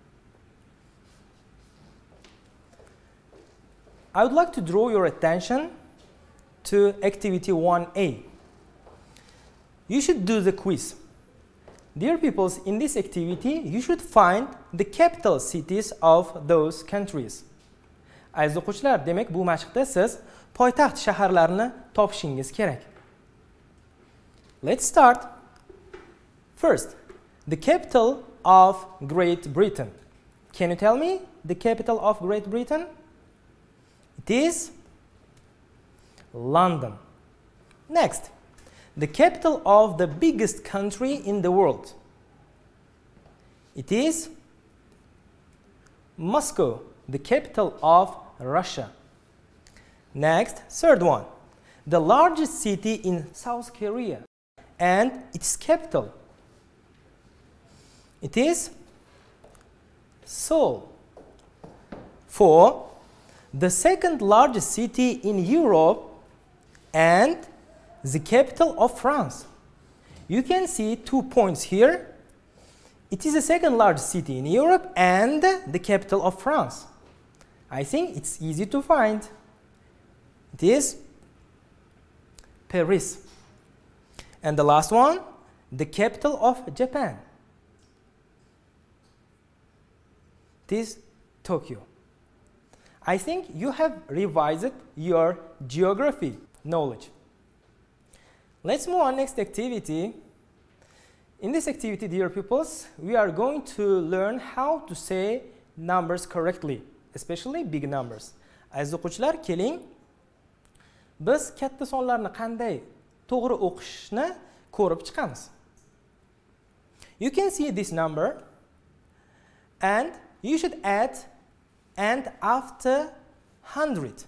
I would like to draw your attention to activity 1A. You should do the quiz. Dear peoples, in this activity, you should find the capital cities of those countries. Aziz o'quvchilar, demak bu mashqda siz poytaxt shaharlarini topishingiz kerak. Let's start. First, the capital of Great Britain. Can you tell me the capital of Great Britain? It is London. Next, the capital of the biggest country in the world. It is Moscow, the capital of Russia. Next, third one, the largest city in South Korea and its capital. It is Seoul. 4. The second largest city in Europe and the capital of France. You can see 2 points here. It is the second largest city in Europe and the capital of France. I think it's easy to find. It is Paris. And the last one, the capital of Japan. It is Tokyo. I think you have revised your geography knowledge. Let's move on next activity. In this activity, dear pupils, we are going to learn how to say numbers correctly, especially big numbers. Aziz o'quvchilar, keling, biz katta sonlarni qanday to'g'ri o'qishni ko'rib chiqamiz. You can see this number and you should add and after 100.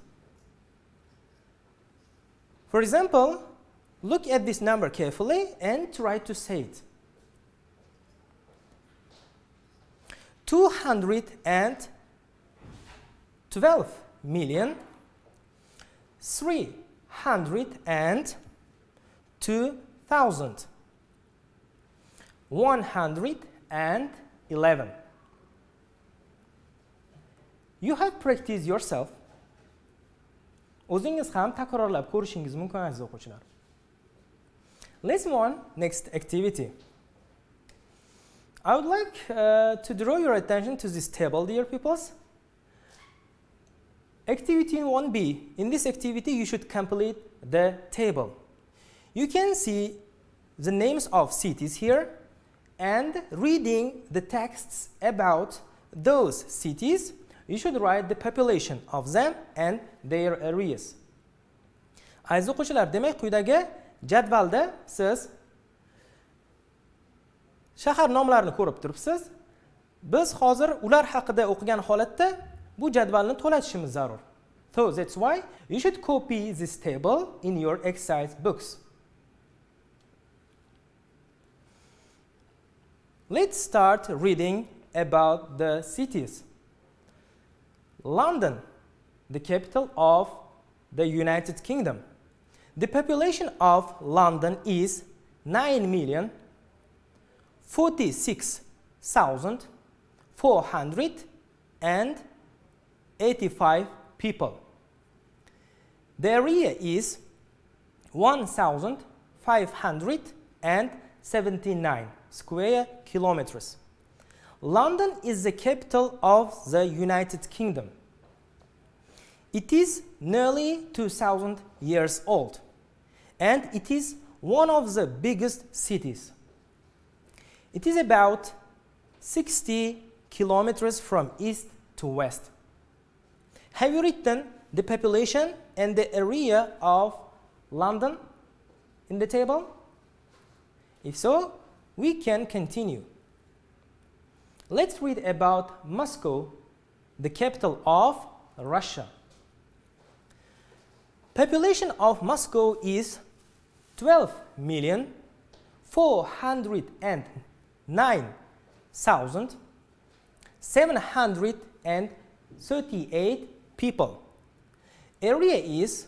For example, look at this number carefully and try to say it. 212,302,111. You have practiced yourself. O'zingiz ham takrorlab ko'rishingiz mumkin aziz o'quvchilar. Let's move on next activity. I would like to draw your attention to this table, dear pupils. Activity 1B. In this activity, you should complete the table. You can see the names of cities here and reading the texts about those cities. You should write the population of them and their areas. Aziz o'quvchilar, demak quyidagi jadvalda siz shahar nomlarini ko'rib turibsiz. Biz hozir ular haqida o'qigan holatda bu jadvalni to'latishimiz zarur. So that's why you should copy this table in your exercise books. Let's start reading about the cities. London, the capital of the United Kingdom. The population of London is 9,046,485 people. The area is 1,579 square kilometers. London is the capital of the United Kingdom. It is nearly 2,000 years old, and it is one of the biggest cities. It is about 60 kilometers from east to west. Have you written the population and the area of London in the table? If so, we can continue. Let's read about Moscow, the capital of Russia. Population of Moscow is 12,409,738 people. Area is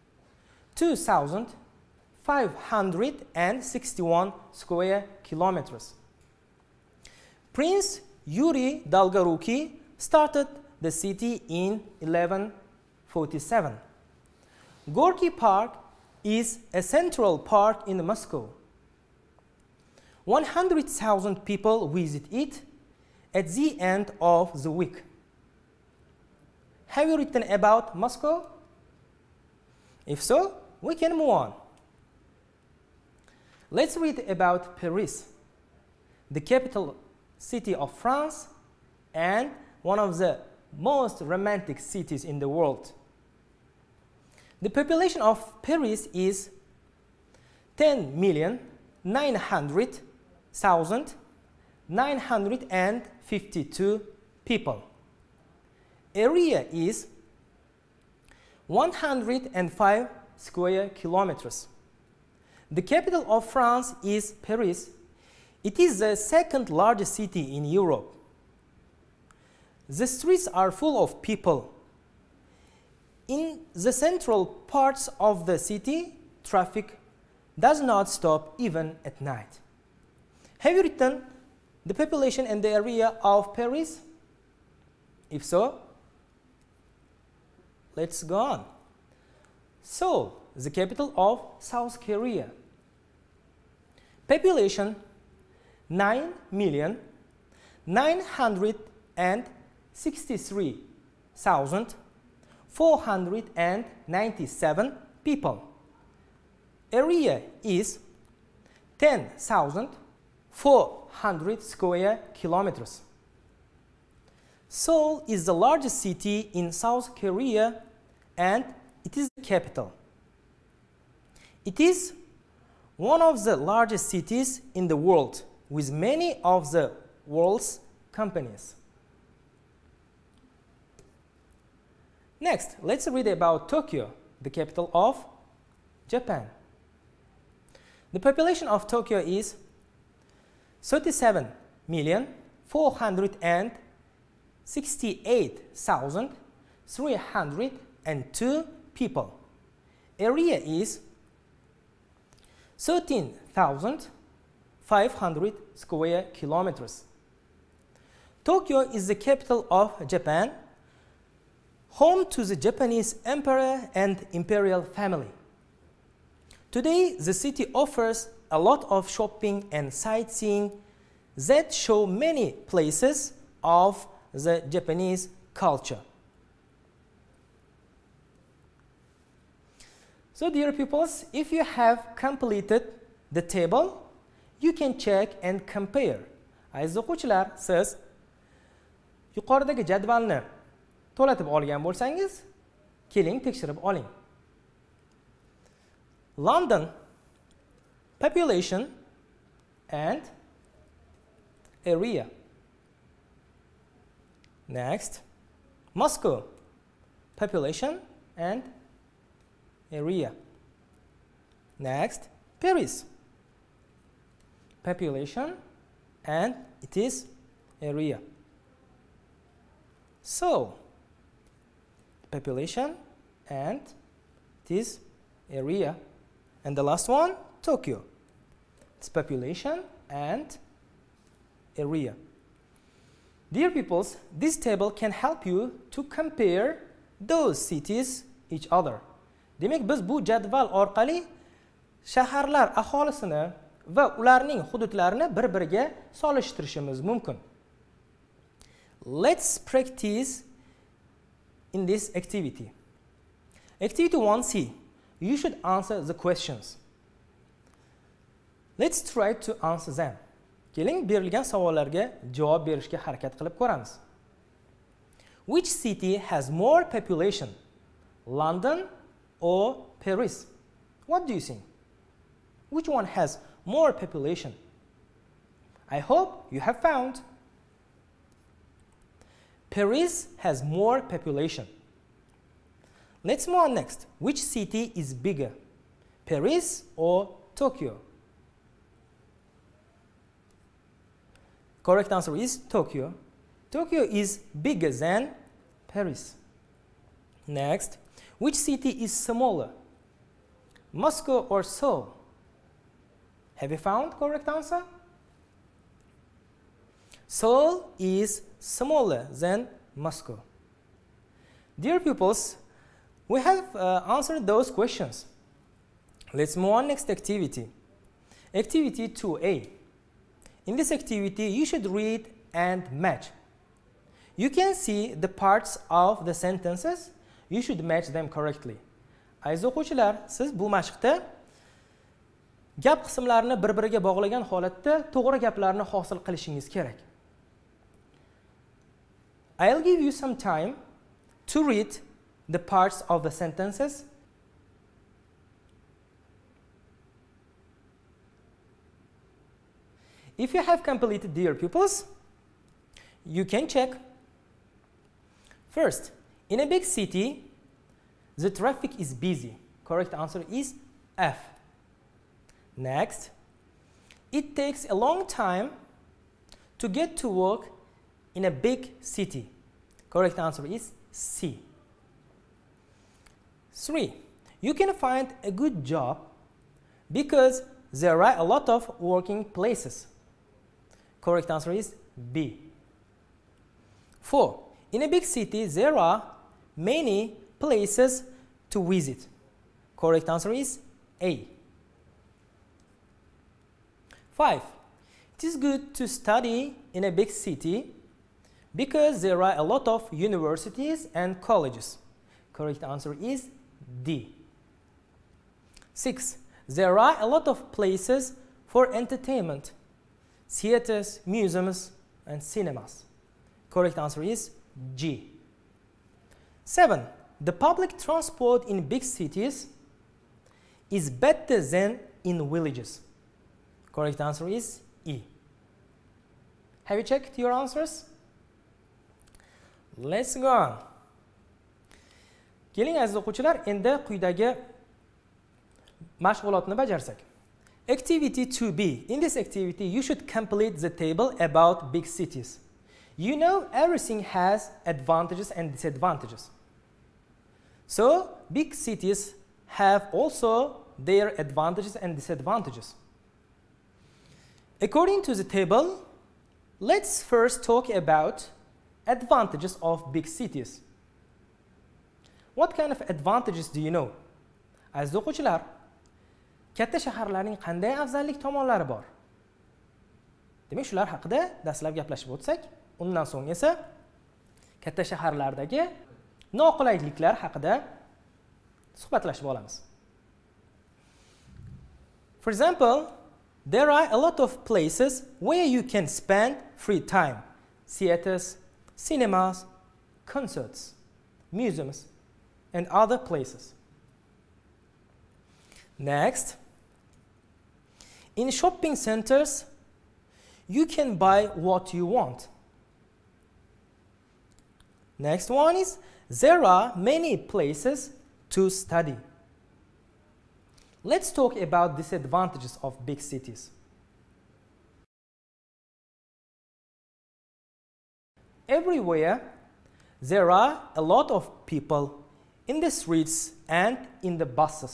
2,561 square kilometers. Prince Yuri Dolgoruki started the city in 1147. Gorky Park is a central park in Moscow. 100,000 people visit it at the end of the week. Have you written about Moscow? If so, we can move on. Let's read about Paris, the capital city of France and one of the most romantic cities in the world. The population of Paris is 10,900,952 people. Area is 105 square kilometers. The capital of France is Paris. It is the second largest city in Europe. The streets are full of people. In the central parts of the city, traffic does not stop even at night. Have you written the population and the area of Paris? If so, let's go on. Seoul, the capital of South Korea. Population 9,963,497 people. Area is 10,400 square kilometers. Seoul is the largest city in South Korea and it is the capital. It is one of the largest cities in the world with many of the world's companies. Next, let's read about Tokyo, the capital of Japan. The population of Tokyo is 37,468,302 people. Area is 13,500 square kilometers. Tokyo is the capital of Japan, home to the Japanese emperor and imperial family. Today, the city offers a lot of shopping and sightseeing that show many places of the Japanese culture. So, dear pupils, if you have completed the table, you can check and compare. Aziz o'quvchilar, siz yuqoridagi jadvalni to'latib olgan bo'lsangiz, keling tekshirib oling. London population and area. Next, Moscow population and area. Next, Paris population and it is area. So, population and it is area. And the last one, Tokyo. It's population and area. Dear pupils, this table can help you to compare those cities each other. Demak, biz bu jadval orqali shaharlar aholisini va ularning hududlarini bir-biriga solishtirishimiz mumkin. Let's practice in this activity. Activity 1C. You should answer the questions. Let's try to answer them. Keling, berilgan savollarga javob berishga harakat qilib ko'ramiz. Which city has more population? London or Paris? What do you think? Which one has more population? I hope you have found. Paris has more population. Let's move on next. Which city is bigger? Paris or Tokyo? Correct answer is Tokyo. Tokyo is bigger than Paris. Next, which city is smaller? Moscow or Seoul? Have you found correct answer? Seoul is smaller than Moscow. Dear pupils, we have answered those questions. Let's move on next activity. Activity 2A. In this activity, you should read and match. You can see the parts of the sentences. You should match them correctly. Aziz o'quvchilar, siz bu mashqda gap qismlarini bir-biriga bog'lagan holatda to'g'ri gaplarni hosil qilishingiz kerak. I'll give you some time to read the parts of the sentences. If you have completed, dear pupils, you can check. First, in a big city, the traffic is busy. Correct answer is F. Next, it takes a long time to get to work in a big city. Correct answer is C. 3. You can find a good job because there are a lot of working places. Correct answer is B. 4. In a big city, there are many places to visit. Correct answer is A. 5. It is good to study in a big city because there are a lot of universities and colleges. Correct answer is D. 6. There are a lot of places for entertainment, theaters, museums, and cinemas. Correct answer is G. 7. The public transport in big cities is better than in villages. Correct answer is E. Have you checked your answers? Let's go on. Keling aziz o'quvchilar, endi quyidagi mashg'ulotni bajarsak. Activity 2B. In this activity, you should complete the table about big cities. You know everything has advantages and disadvantages. So, big cities have also their advantages and disadvantages. According to the table, let's first talk about advantages of big cities. What kind of advantages do you know? Aziz o'quvchilar, katta shaharlarning qanday afzallik tomonlari bor? Demak, shular haqida dastlab gaplashib o'tsak, undan so'ng esa katta shaharlardagi noqulayliklar haqida suhbatlashib olamiz. For example, there are a lot of places where you can spend free time. Theaters, cinemas, concerts, museums, and other places. Next, in shopping centers, you can buy what you want. Next one is, there are many places to study. Let's talk about disadvantages of big cities. Everywhere, there are a lot of people in the streets and in the buses.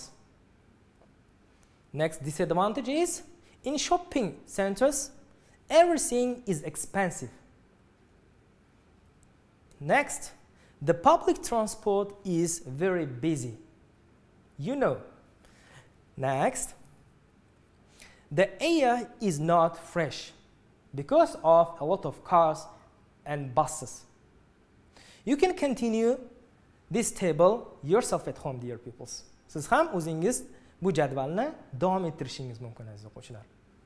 Next disadvantage is, in shopping centers, everything is expensive. Next, The public transport is very busy. You know. Next, the air is not fresh because of a lot of cars and buses. You can continue this table yourself at home, dear pupils. Siz ham o'zingiz bu jadvalni davom ettirishingiz mumkin, aziz o'quvchilar.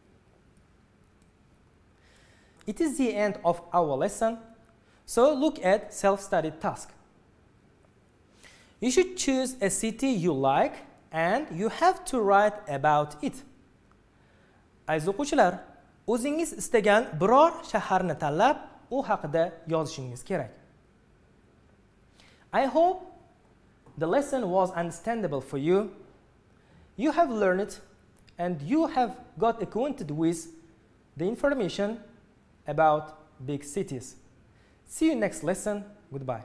It is the end of our lesson, so look at self-study task. You should choose a city you like and you have to write about it. Aziz o'quvchilar, o'zingiz istagan biror shaharni tanlab, u haqida yozishingiz kerak. I hope the lesson was understandable for you. You have learned it and you have got acquainted with the information about big cities. See you next lesson. Goodbye.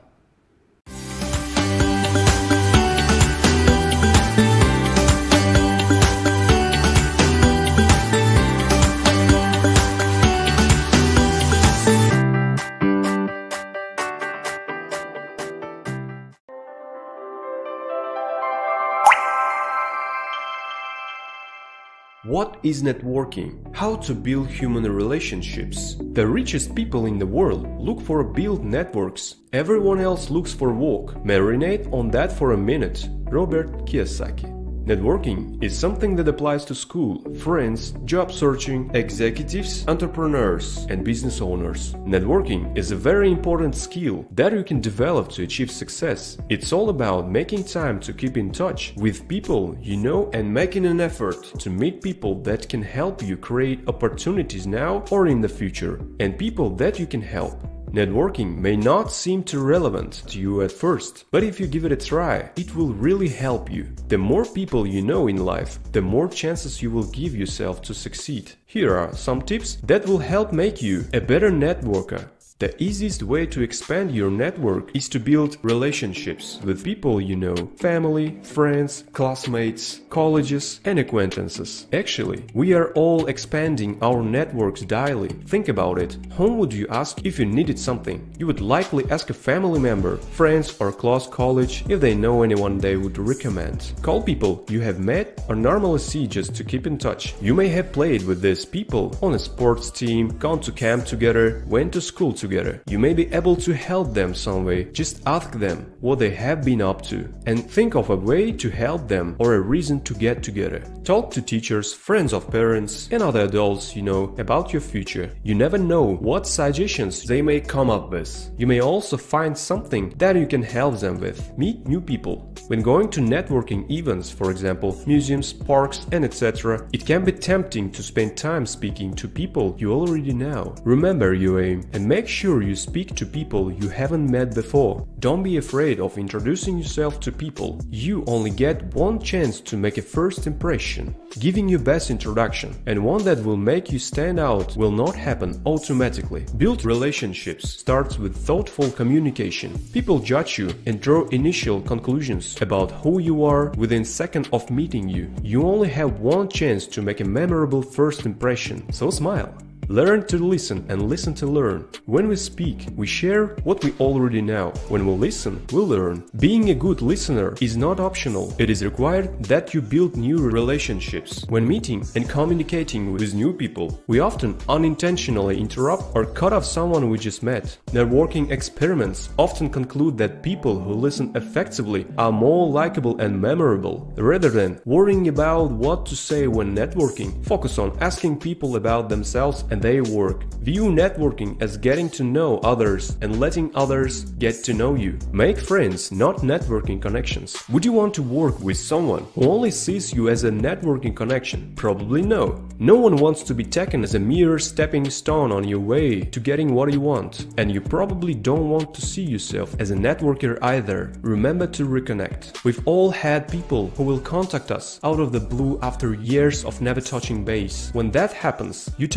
What is networking? How to build human relationships? The richest people in the world look for build networks. Everyone else looks for work. Marinate on that for a minute. Robert Kiyosaki. Networking is something that applies to school, friends, job searching, executives, entrepreneurs, and business owners. Networking is a very important skill that you can develop to achieve success. It's all about making time to keep in touch with people you know and making an effort to meet people that can help you create opportunities now or in the future, and people that you can help. Networking may not seem too relevant to you at first, but if you give it a try, it will really help you. The more people you know in life, the more chances you will give yourself to succeed. Here are some tips that will help make you a better networker. The easiest way to expand your network is to build relationships with people you know, family, friends, classmates, colleges, and acquaintances. Actually, we are all expanding our networks daily. Think about it. Whom would you ask if you needed something? You would likely ask a family member, friends, or close college if they know anyone they would recommend. Call people you have met or normally see just to keep in touch. You may have played with these people on a sports team, gone to camp together, went to school together. You may be able to help them some way. Just ask them what they have been up to and think of a way to help them or a reason to get together. Talk to teachers, friends of parents, and other adults you know about your future. You never know what suggestions they may come up with. You may also find something that you can help them with. Meet new people. When going to networking events, for example, museums, parks, and etc., it can be tempting to spend time speaking to people you already know. Remember your aim and make sure you speak to people you haven't met before. Don't be afraid of introducing yourself to people. You only get one chance to make a first impression. Giving your best introduction and one that will make you stand out will not happen automatically. Build relationships starts with thoughtful communication. People judge you and draw initial conclusions about who you are within seconds of meeting you. You only have one chance to make a memorable first impression, so smile. Learn to listen and listen to learn. When we speak, we share what we already know. When we listen, we learn. Being a good listener is not optional. It is required that you build new relationships. When meeting and communicating with new people, we often unintentionally interrupt or cut off someone we just met. Networking experiments often conclude that people who listen effectively are more likable and memorable. Rather than worrying about what to say when networking, focus on asking people about themselves and their work. View networking as getting to know others and letting others get to know you. Make friends, not networking connections. Would you want to work with someone who only sees you as a networking connection? Probably no. No one wants to be taken as a mere stepping stone on your way to getting what you want. And you probably don't want to see yourself as a networker either. Remember to reconnect. We've all had people who will contact us out of the blue after years of never touching base. When that happens, you typically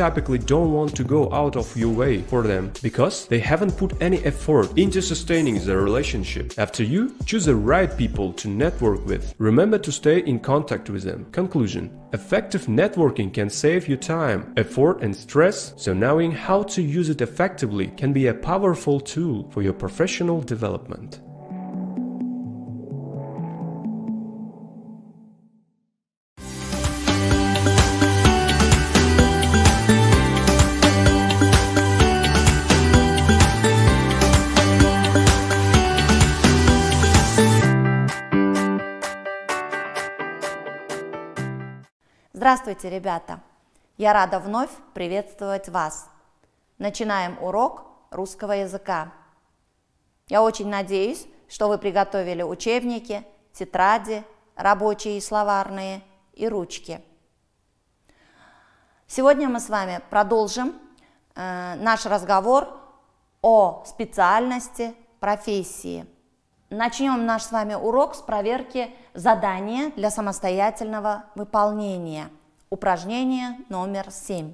don't want to go out of your way for them because they haven't put any effort into sustaining the relationship. After you, choose the right people to network with. Remember to stay in contact with them. Conclusion. Effective networking can save you time, effort and stress, so knowing how to use it effectively can be a powerful tool for your professional development. Здравствуйте, ребята! Я рада вновь приветствовать вас. Начинаем урок русского языка. Я очень надеюсь, что вы приготовили учебники, тетради, рабочие и словарные и ручки. Сегодня мы с вами продолжим наш разговор о специальности, профессии. Начнем наш с вами урок с проверки задания для самостоятельного выполнения. Упражнение номер 7.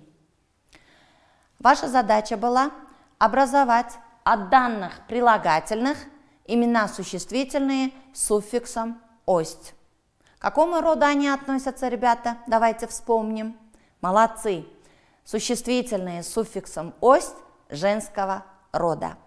Ваша задача была образовать от данных прилагательных имена существительные с суффиксом «ость». К какому роду они относятся, ребята? Давайте вспомним. Молодцы! Существительные с суффиксом «ость» женского рода.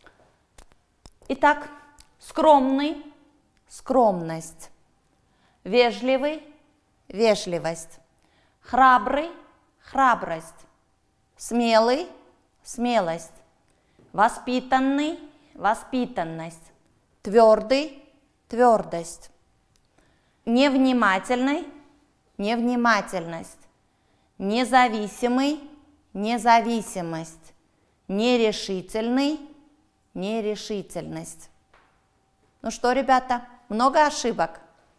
Итак, скромный – скромность, вежливый – вежливость, храбрый – храбрость, смелый – смелость, воспитанный – воспитанность, твердый – твердость, невнимательный – невнимательность, независимый – независимость, нерешительный – нерешительность. Ну что, ребята, много ошибок?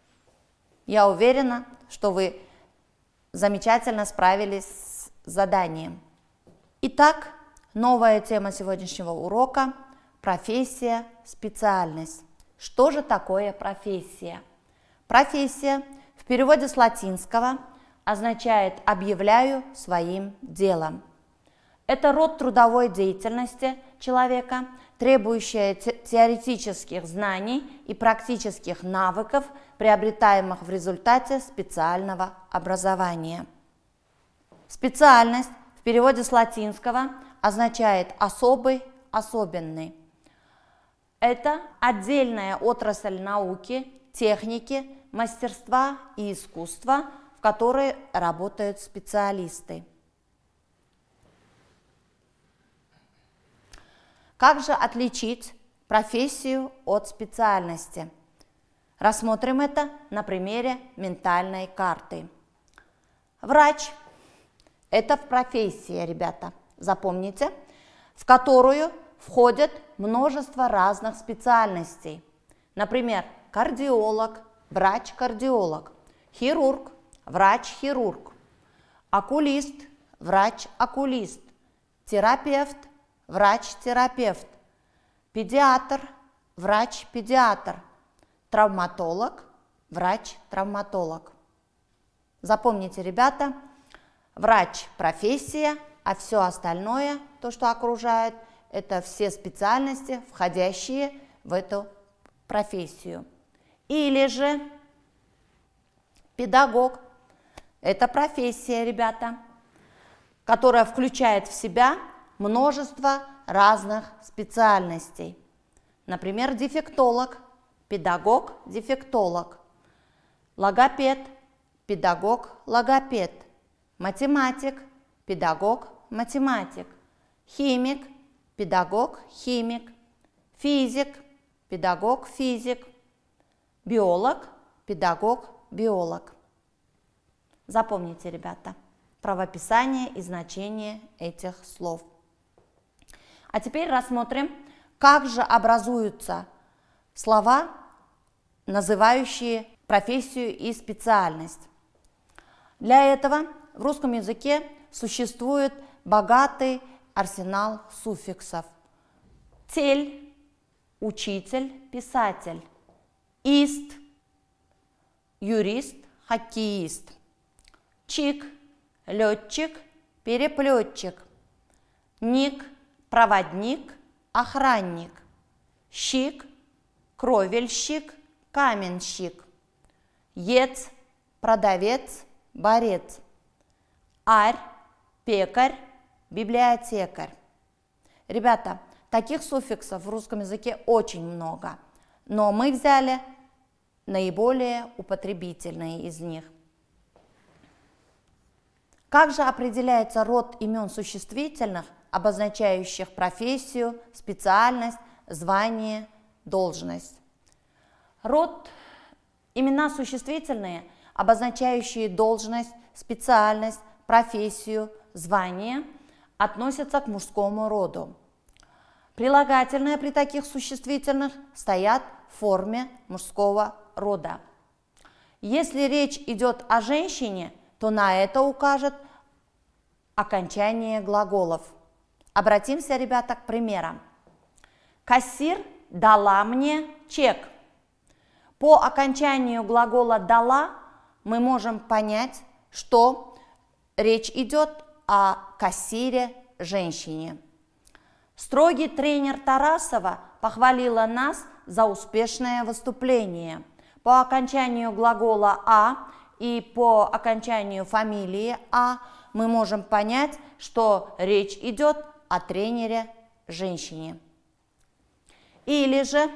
Я уверена, что вы замечательно справились с заданием. Итак, новая тема сегодняшнего урока – профессия, специальность. Что же такое профессия? Профессия в переводе с латинского означает «объявляю своим делом». Это род трудовой деятельности человека, требующая теоретических знаний и практических навыков, приобретаемых в результате специального образования. Специальность в переводе с латинского означает «особый», «особенный». Это отдельная отрасль науки, техники, мастерства и искусства, в которой работают специалисты. Как же отличить профессию от специальности? Рассмотрим это на примере ментальной карты. Врач – это профессия, ребята, запомните, в которую входит множество разных специальностей. Например, кардиолог, врач-кардиолог, хирург, врач-хирург, окулист, врач-окулист, терапевт, врач-терапевт, педиатр, врач-педиатр, травматолог, врач-травматолог. Запомните, ребята, врач – профессия, а все остальное, то, что окружает, это все специальности, входящие в эту профессию. Или же педагог – это профессия, ребята, которая включает в себя множество разных специальностей. Например, дефектолог, педагог, дефектолог, логопед, педагог, логопед, математик, педагог, математик, химик, педагог, химик, физик, педагог, физик, биолог, педагог, биолог. Запомните, ребята, правописание и значение этих слов. А теперь рассмотрим, как же образуются слова, называющие профессию и специальность. Для этого в русском языке существует богатый арсенал суффиксов. Тель – учитель, писатель. Ист – юрист, хоккеист. Чик – летчик, переплетчик. ник, проводник, охранник, щик, кровельщик, каменщик, ец, продавец, борец, арь, пекарь, библиотекарь. Ребята, таких суффиксов в русском языке очень много, но мы взяли наиболее употребительные из них. Как же определяется род имен существительных, обозначающих профессию, специальность, звание, должность? Имена существительные, обозначающие должность, специальность, профессию, звание, относятся к мужскому роду. Прилагательные при таких существительных стоят в форме мужского рода. Если речь идет о женщине, то на это укажет окончание глаголов. Обратимся, ребята, к примерам. Кассир дала мне чек. По окончанию глагола «дала» мы можем понять, что речь идет о кассире женщине. Строгий тренер Тарасова похвалила нас за успешное выступление. По окончанию глагола «а» и по окончанию фамилии «а» мы можем понять, что речь идет о тренере женщине. Или же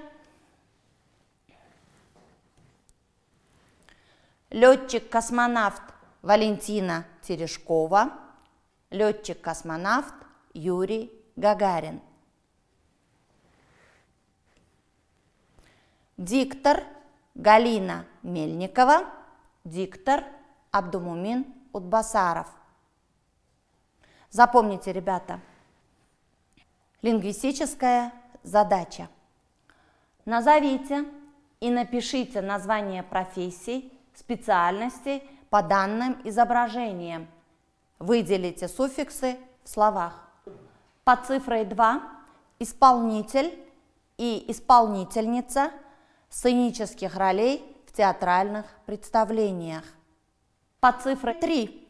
летчик-космонавт Валентина Терешкова, летчик-космонавт Юрий Гагарин. Диктор Галина Мельникова, диктор Абдумумин Утбасаров. Запомните, ребята, лингвистическая задача. Назовите и напишите название профессий, специальностей по данным изображениям. Выделите суффиксы в словах. Под цифрой 2 исполнитель и исполнительница сценических ролей в театральных представлениях. Под цифрой 3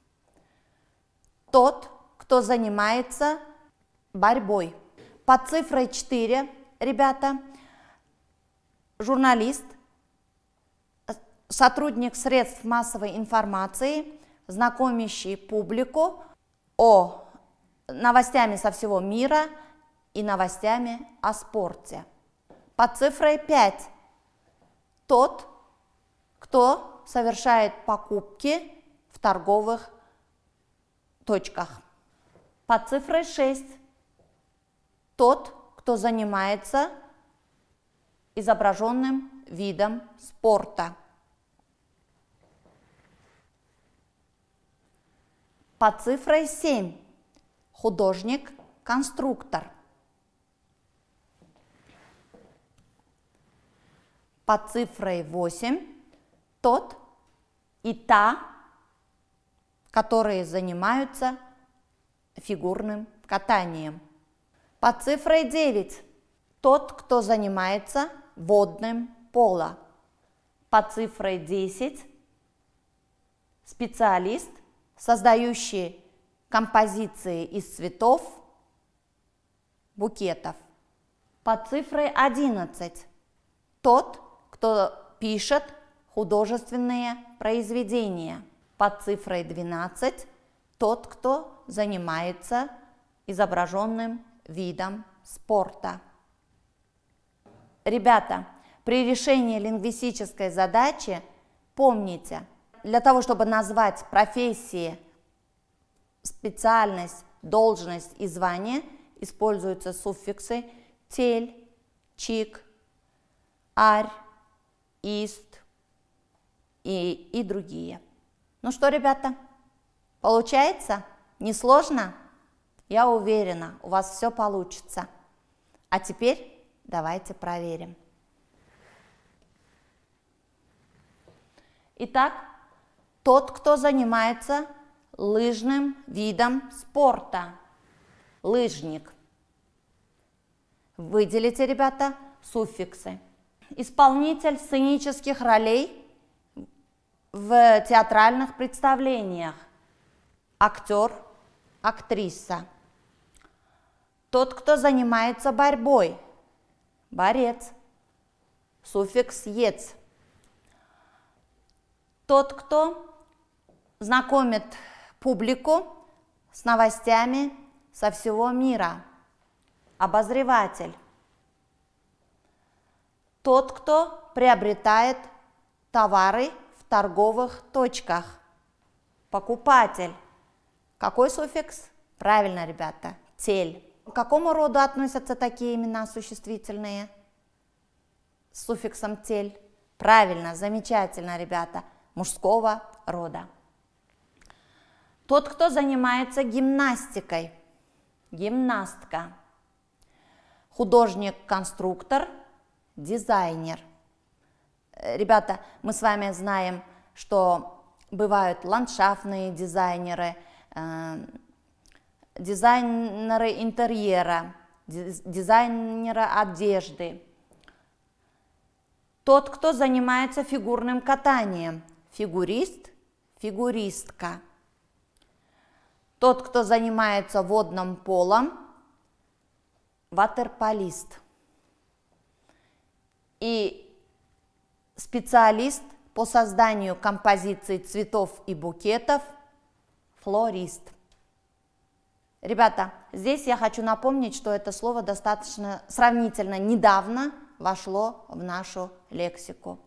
тот, кто занимается борьбой. Под цифрой 4, ребята, журналист, сотрудник средств массовой информации, знакомящий публику о новостями со всего мира и новостями о спорте. Под цифрой 5 тот, кто совершает покупки в торговых точках. Под цифрой 6 тот, кто занимается изображенным видом спорта. Под цифрой 7 художник-конструктор. Под цифрой 8 тот и та, которые занимаются фигурным катанием. Под цифрой 9 тот, кто занимается водным поло. Под цифрой 10 специалист, создающий композиции из цветов, букетов. Под цифрой 11 тот, кто пишет художественные произведения. Под цифрой 12 тот, кто занимается изображенным видом спорта. Ребята, при решении лингвистической задачи помните, для того, чтобы назвать профессии, специальность, должность и звание, используются суффиксы тель, чик, арь, ист и другие. Ну что, ребята, получается? Несложно? Я уверена, у вас все получится. А теперь давайте проверим. Итак, тот, кто занимается лыжным видом спорта. Лыжник. Выделите, ребята, суффиксы. Исполнитель сценических ролей в театральных представлениях. Актер, актриса. Тот, кто занимается борьбой. Борец. Суффикс «ец». Тот, кто знакомит публику с новостями со всего мира. Обозреватель. Тот, кто приобретает товары в торговых точках. Покупатель. Какой суффикс? Правильно, ребята, тель. К какому роду относятся такие имена существительные? С суффиксом тель. Правильно, замечательно, ребята, мужского рода. Тот, кто занимается гимнастикой. Гимнастка. Художник-конструктор, дизайнер. Ребята, мы с вами знаем, что бывают ландшафтные дизайнеры, дизайнеры интерьера, дизайнеры одежды. Тот, кто занимается фигурным катанием. Фигурист, фигуристка. Тот, кто занимается водным полом. Ватерполист. И специалист по созданию композиций цветов и букетов, флорист. Ребята, здесь я хочу напомнить, что это слово достаточно сравнительно недавно вошло в нашу лексику.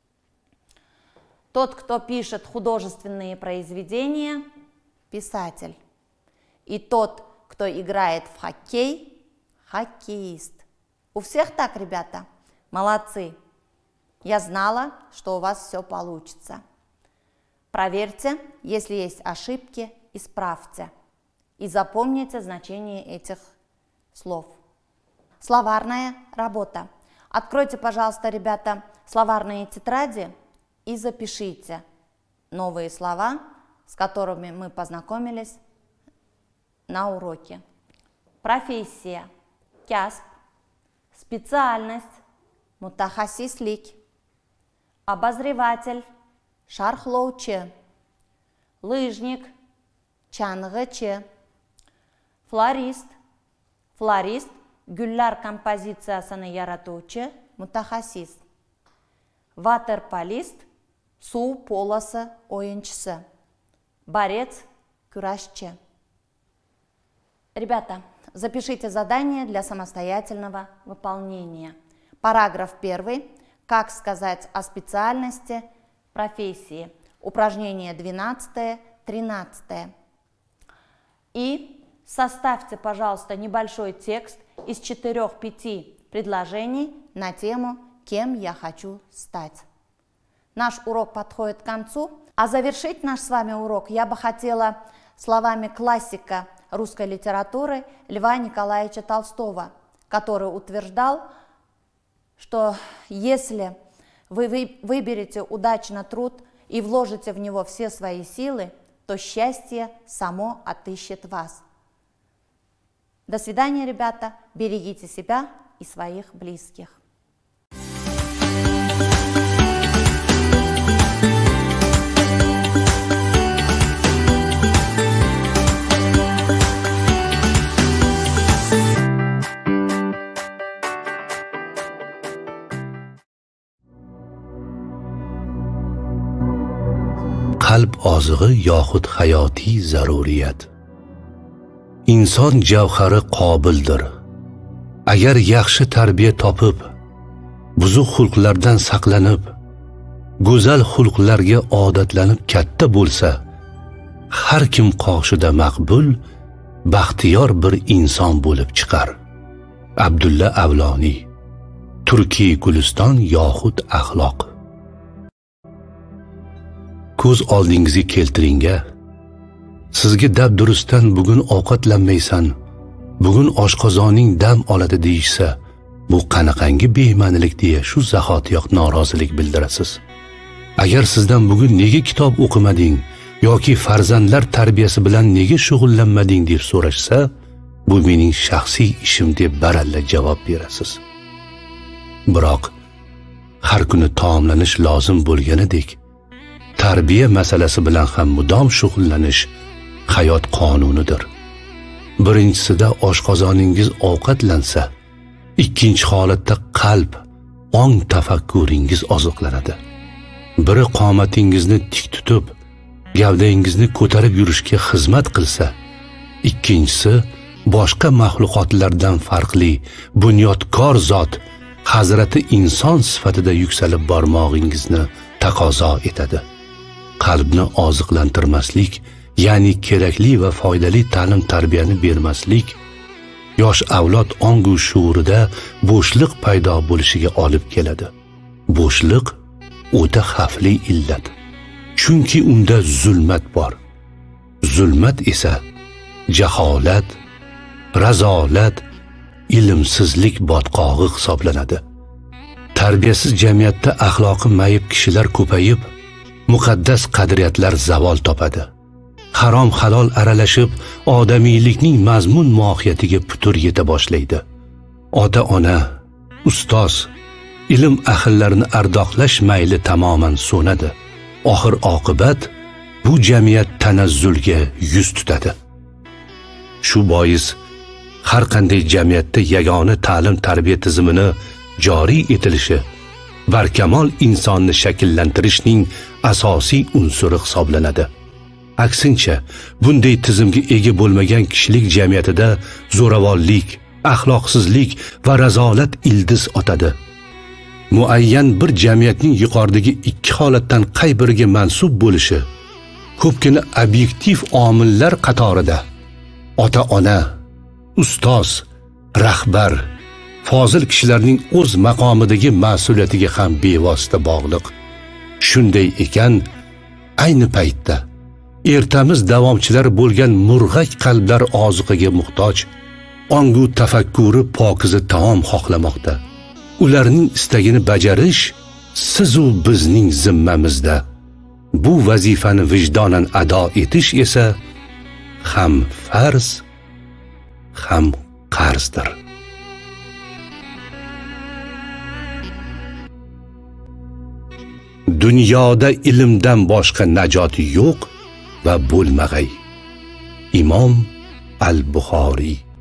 Тот, кто пишет художественные произведения, писатель. И тот, кто играет в хоккей, хоккеист. У всех так, ребята? Молодцы! Я знала, что у вас все получится. Проверьте, если есть ошибки, исправьте. И запомните значение этих слов. Словарная работа. Откройте, пожалуйста, ребята, словарные тетради и запишите новые слова, с которыми мы познакомились на уроке. Профессия. Кясп. Специальность. Мутахассислик. Обозреватель. Шархлоуче. Лыжник. Чангыче. Флорист. Флорист. Güllar kompozitsiyasini yaratuvchi mutaxassis. Waterpolist. Suv polasi o'yinchisi. Борец, kurashchi. Ребята, запишите задание для самостоятельного выполнения. Параграф 1. Как сказать о специальности, профессии. Упражнение 12, 13. И составьте, пожалуйста, небольшой текст из 4-5 предложений на тему «Кем я хочу стать». Наш урок подходит к концу, а завершить наш с вами урок я бы хотела словами классика русской литературы Льва Николаевича Толстого, который утверждал, что если вы выберете удачно труд и вложите в него все свои силы, то счастье само отыщет вас. До свидания, ребята. Берегите себя и своих близких. qalb ozig'i yoxud hayotiy zaruriyat. Inson javhari qobildir. Agar yaxshi tarbiya topib, buzuq xulqlardan saqlanib, go'zal xulqlarga odatlanib katta bo'lsa, har kim qoshida maqbul, baxtiyor bir inson bo'lib chiqar. Abdulla Avloniy. Turkiy Guliston yoxud axloq. Ko'z oldingizga keltiringa. Sizga dabdurustdan bugun ovqatlanmaysan, bugun oshqozoning dam oladi deyishsa, bu qanaqangi bema'nilik deya shu zahotiyoq norozilik bildirasiz. Agar sizdan bugun nega kitob o'qimading yoki farzandlar tarbiyasi bilan nega shug'ullanmading deb so'rashsa, bu mening shaxsiy ishim deb baralla javob berasiz. Biroq har kuni taomlanish lozim bo'lganidek, tarbiya masalasi bilan ham mudom shug'ullanish hayot qonunidir. Birinchisida oshqozoningiz ovqatlansa, ikkinchi holatda qalb, ong tafakkuringiz oziqlanadi. Biri qomatingizni tik tutib, gavdangizni ko'tarib yurishga xizmat qilsa, ikkinchisi boshqa mahluqotlardan farqli bunyodkor zot Hazrati inson sifatida yuksalib bormog'ingizni taqozo etadi. Qalbni oziqlantirmaslik, ya'ni kerakli va foydali ta'lim-tarbiyani bermaslik yosh avlod ongu shuurida bo'shliq paydo bo'lishiga olib keladi. Bo'shliq o'ta xavfli illat. Chunki unda zulmat bor. Zulmat esa jaholat, razolat, ilmsizlik botqog'i hisoblanadi. Tarbiyasiz jamiyatda axloqi mayib kishilar ko'payib, muqaddas qadriyatlar zavol topadi. Harom halol aralashib, odamiylikning mazmun mohiyatiga putur yeta boshlaydi. Ota-ona, ustoz, ilm ahllarini ardoqlash mayli tamoman so'nadi. Oxir oqibat bu jamiyat tanazzulga yuz tutadi. Shu bois har qanday jamiyatda yagona ta'lim-tarbiya tizimini joriy etilishi barkamol insonni shakllantirishning asosiy unsuri hisoblanadi. Aksincha, bunday tizimga ega bo'lmagan kishilik jamiyatida zo'ravonlik, axloqsizlik va razolat ildiz otadi. Muayyan bir jamiyatning yuqoridagi ikki holatdan qay biriga mansub bo'lishi ko'pgina obyektiv omillar qatorida ota-ona, ustoz, rahbar, fozil kishilarning o'z maqomidagi mas'uliyatiga ham bevosita bog'liq. Shunday ekan, ayni paytda ertamiz davomchilari bo'lgan murg'ak qalblar oziqaga muhtoj, ongu tafakkuri pokiza taom xohlamoqda. Ularning istagini bajarish siz u bizning zimmamizda. Bu vazifani vijdonan ado etish esa ham farz, ham qarzdir. Dunyoda ilmdan boshqa najot yo'q va bo'lmag'ay. Imom al-Buxoriy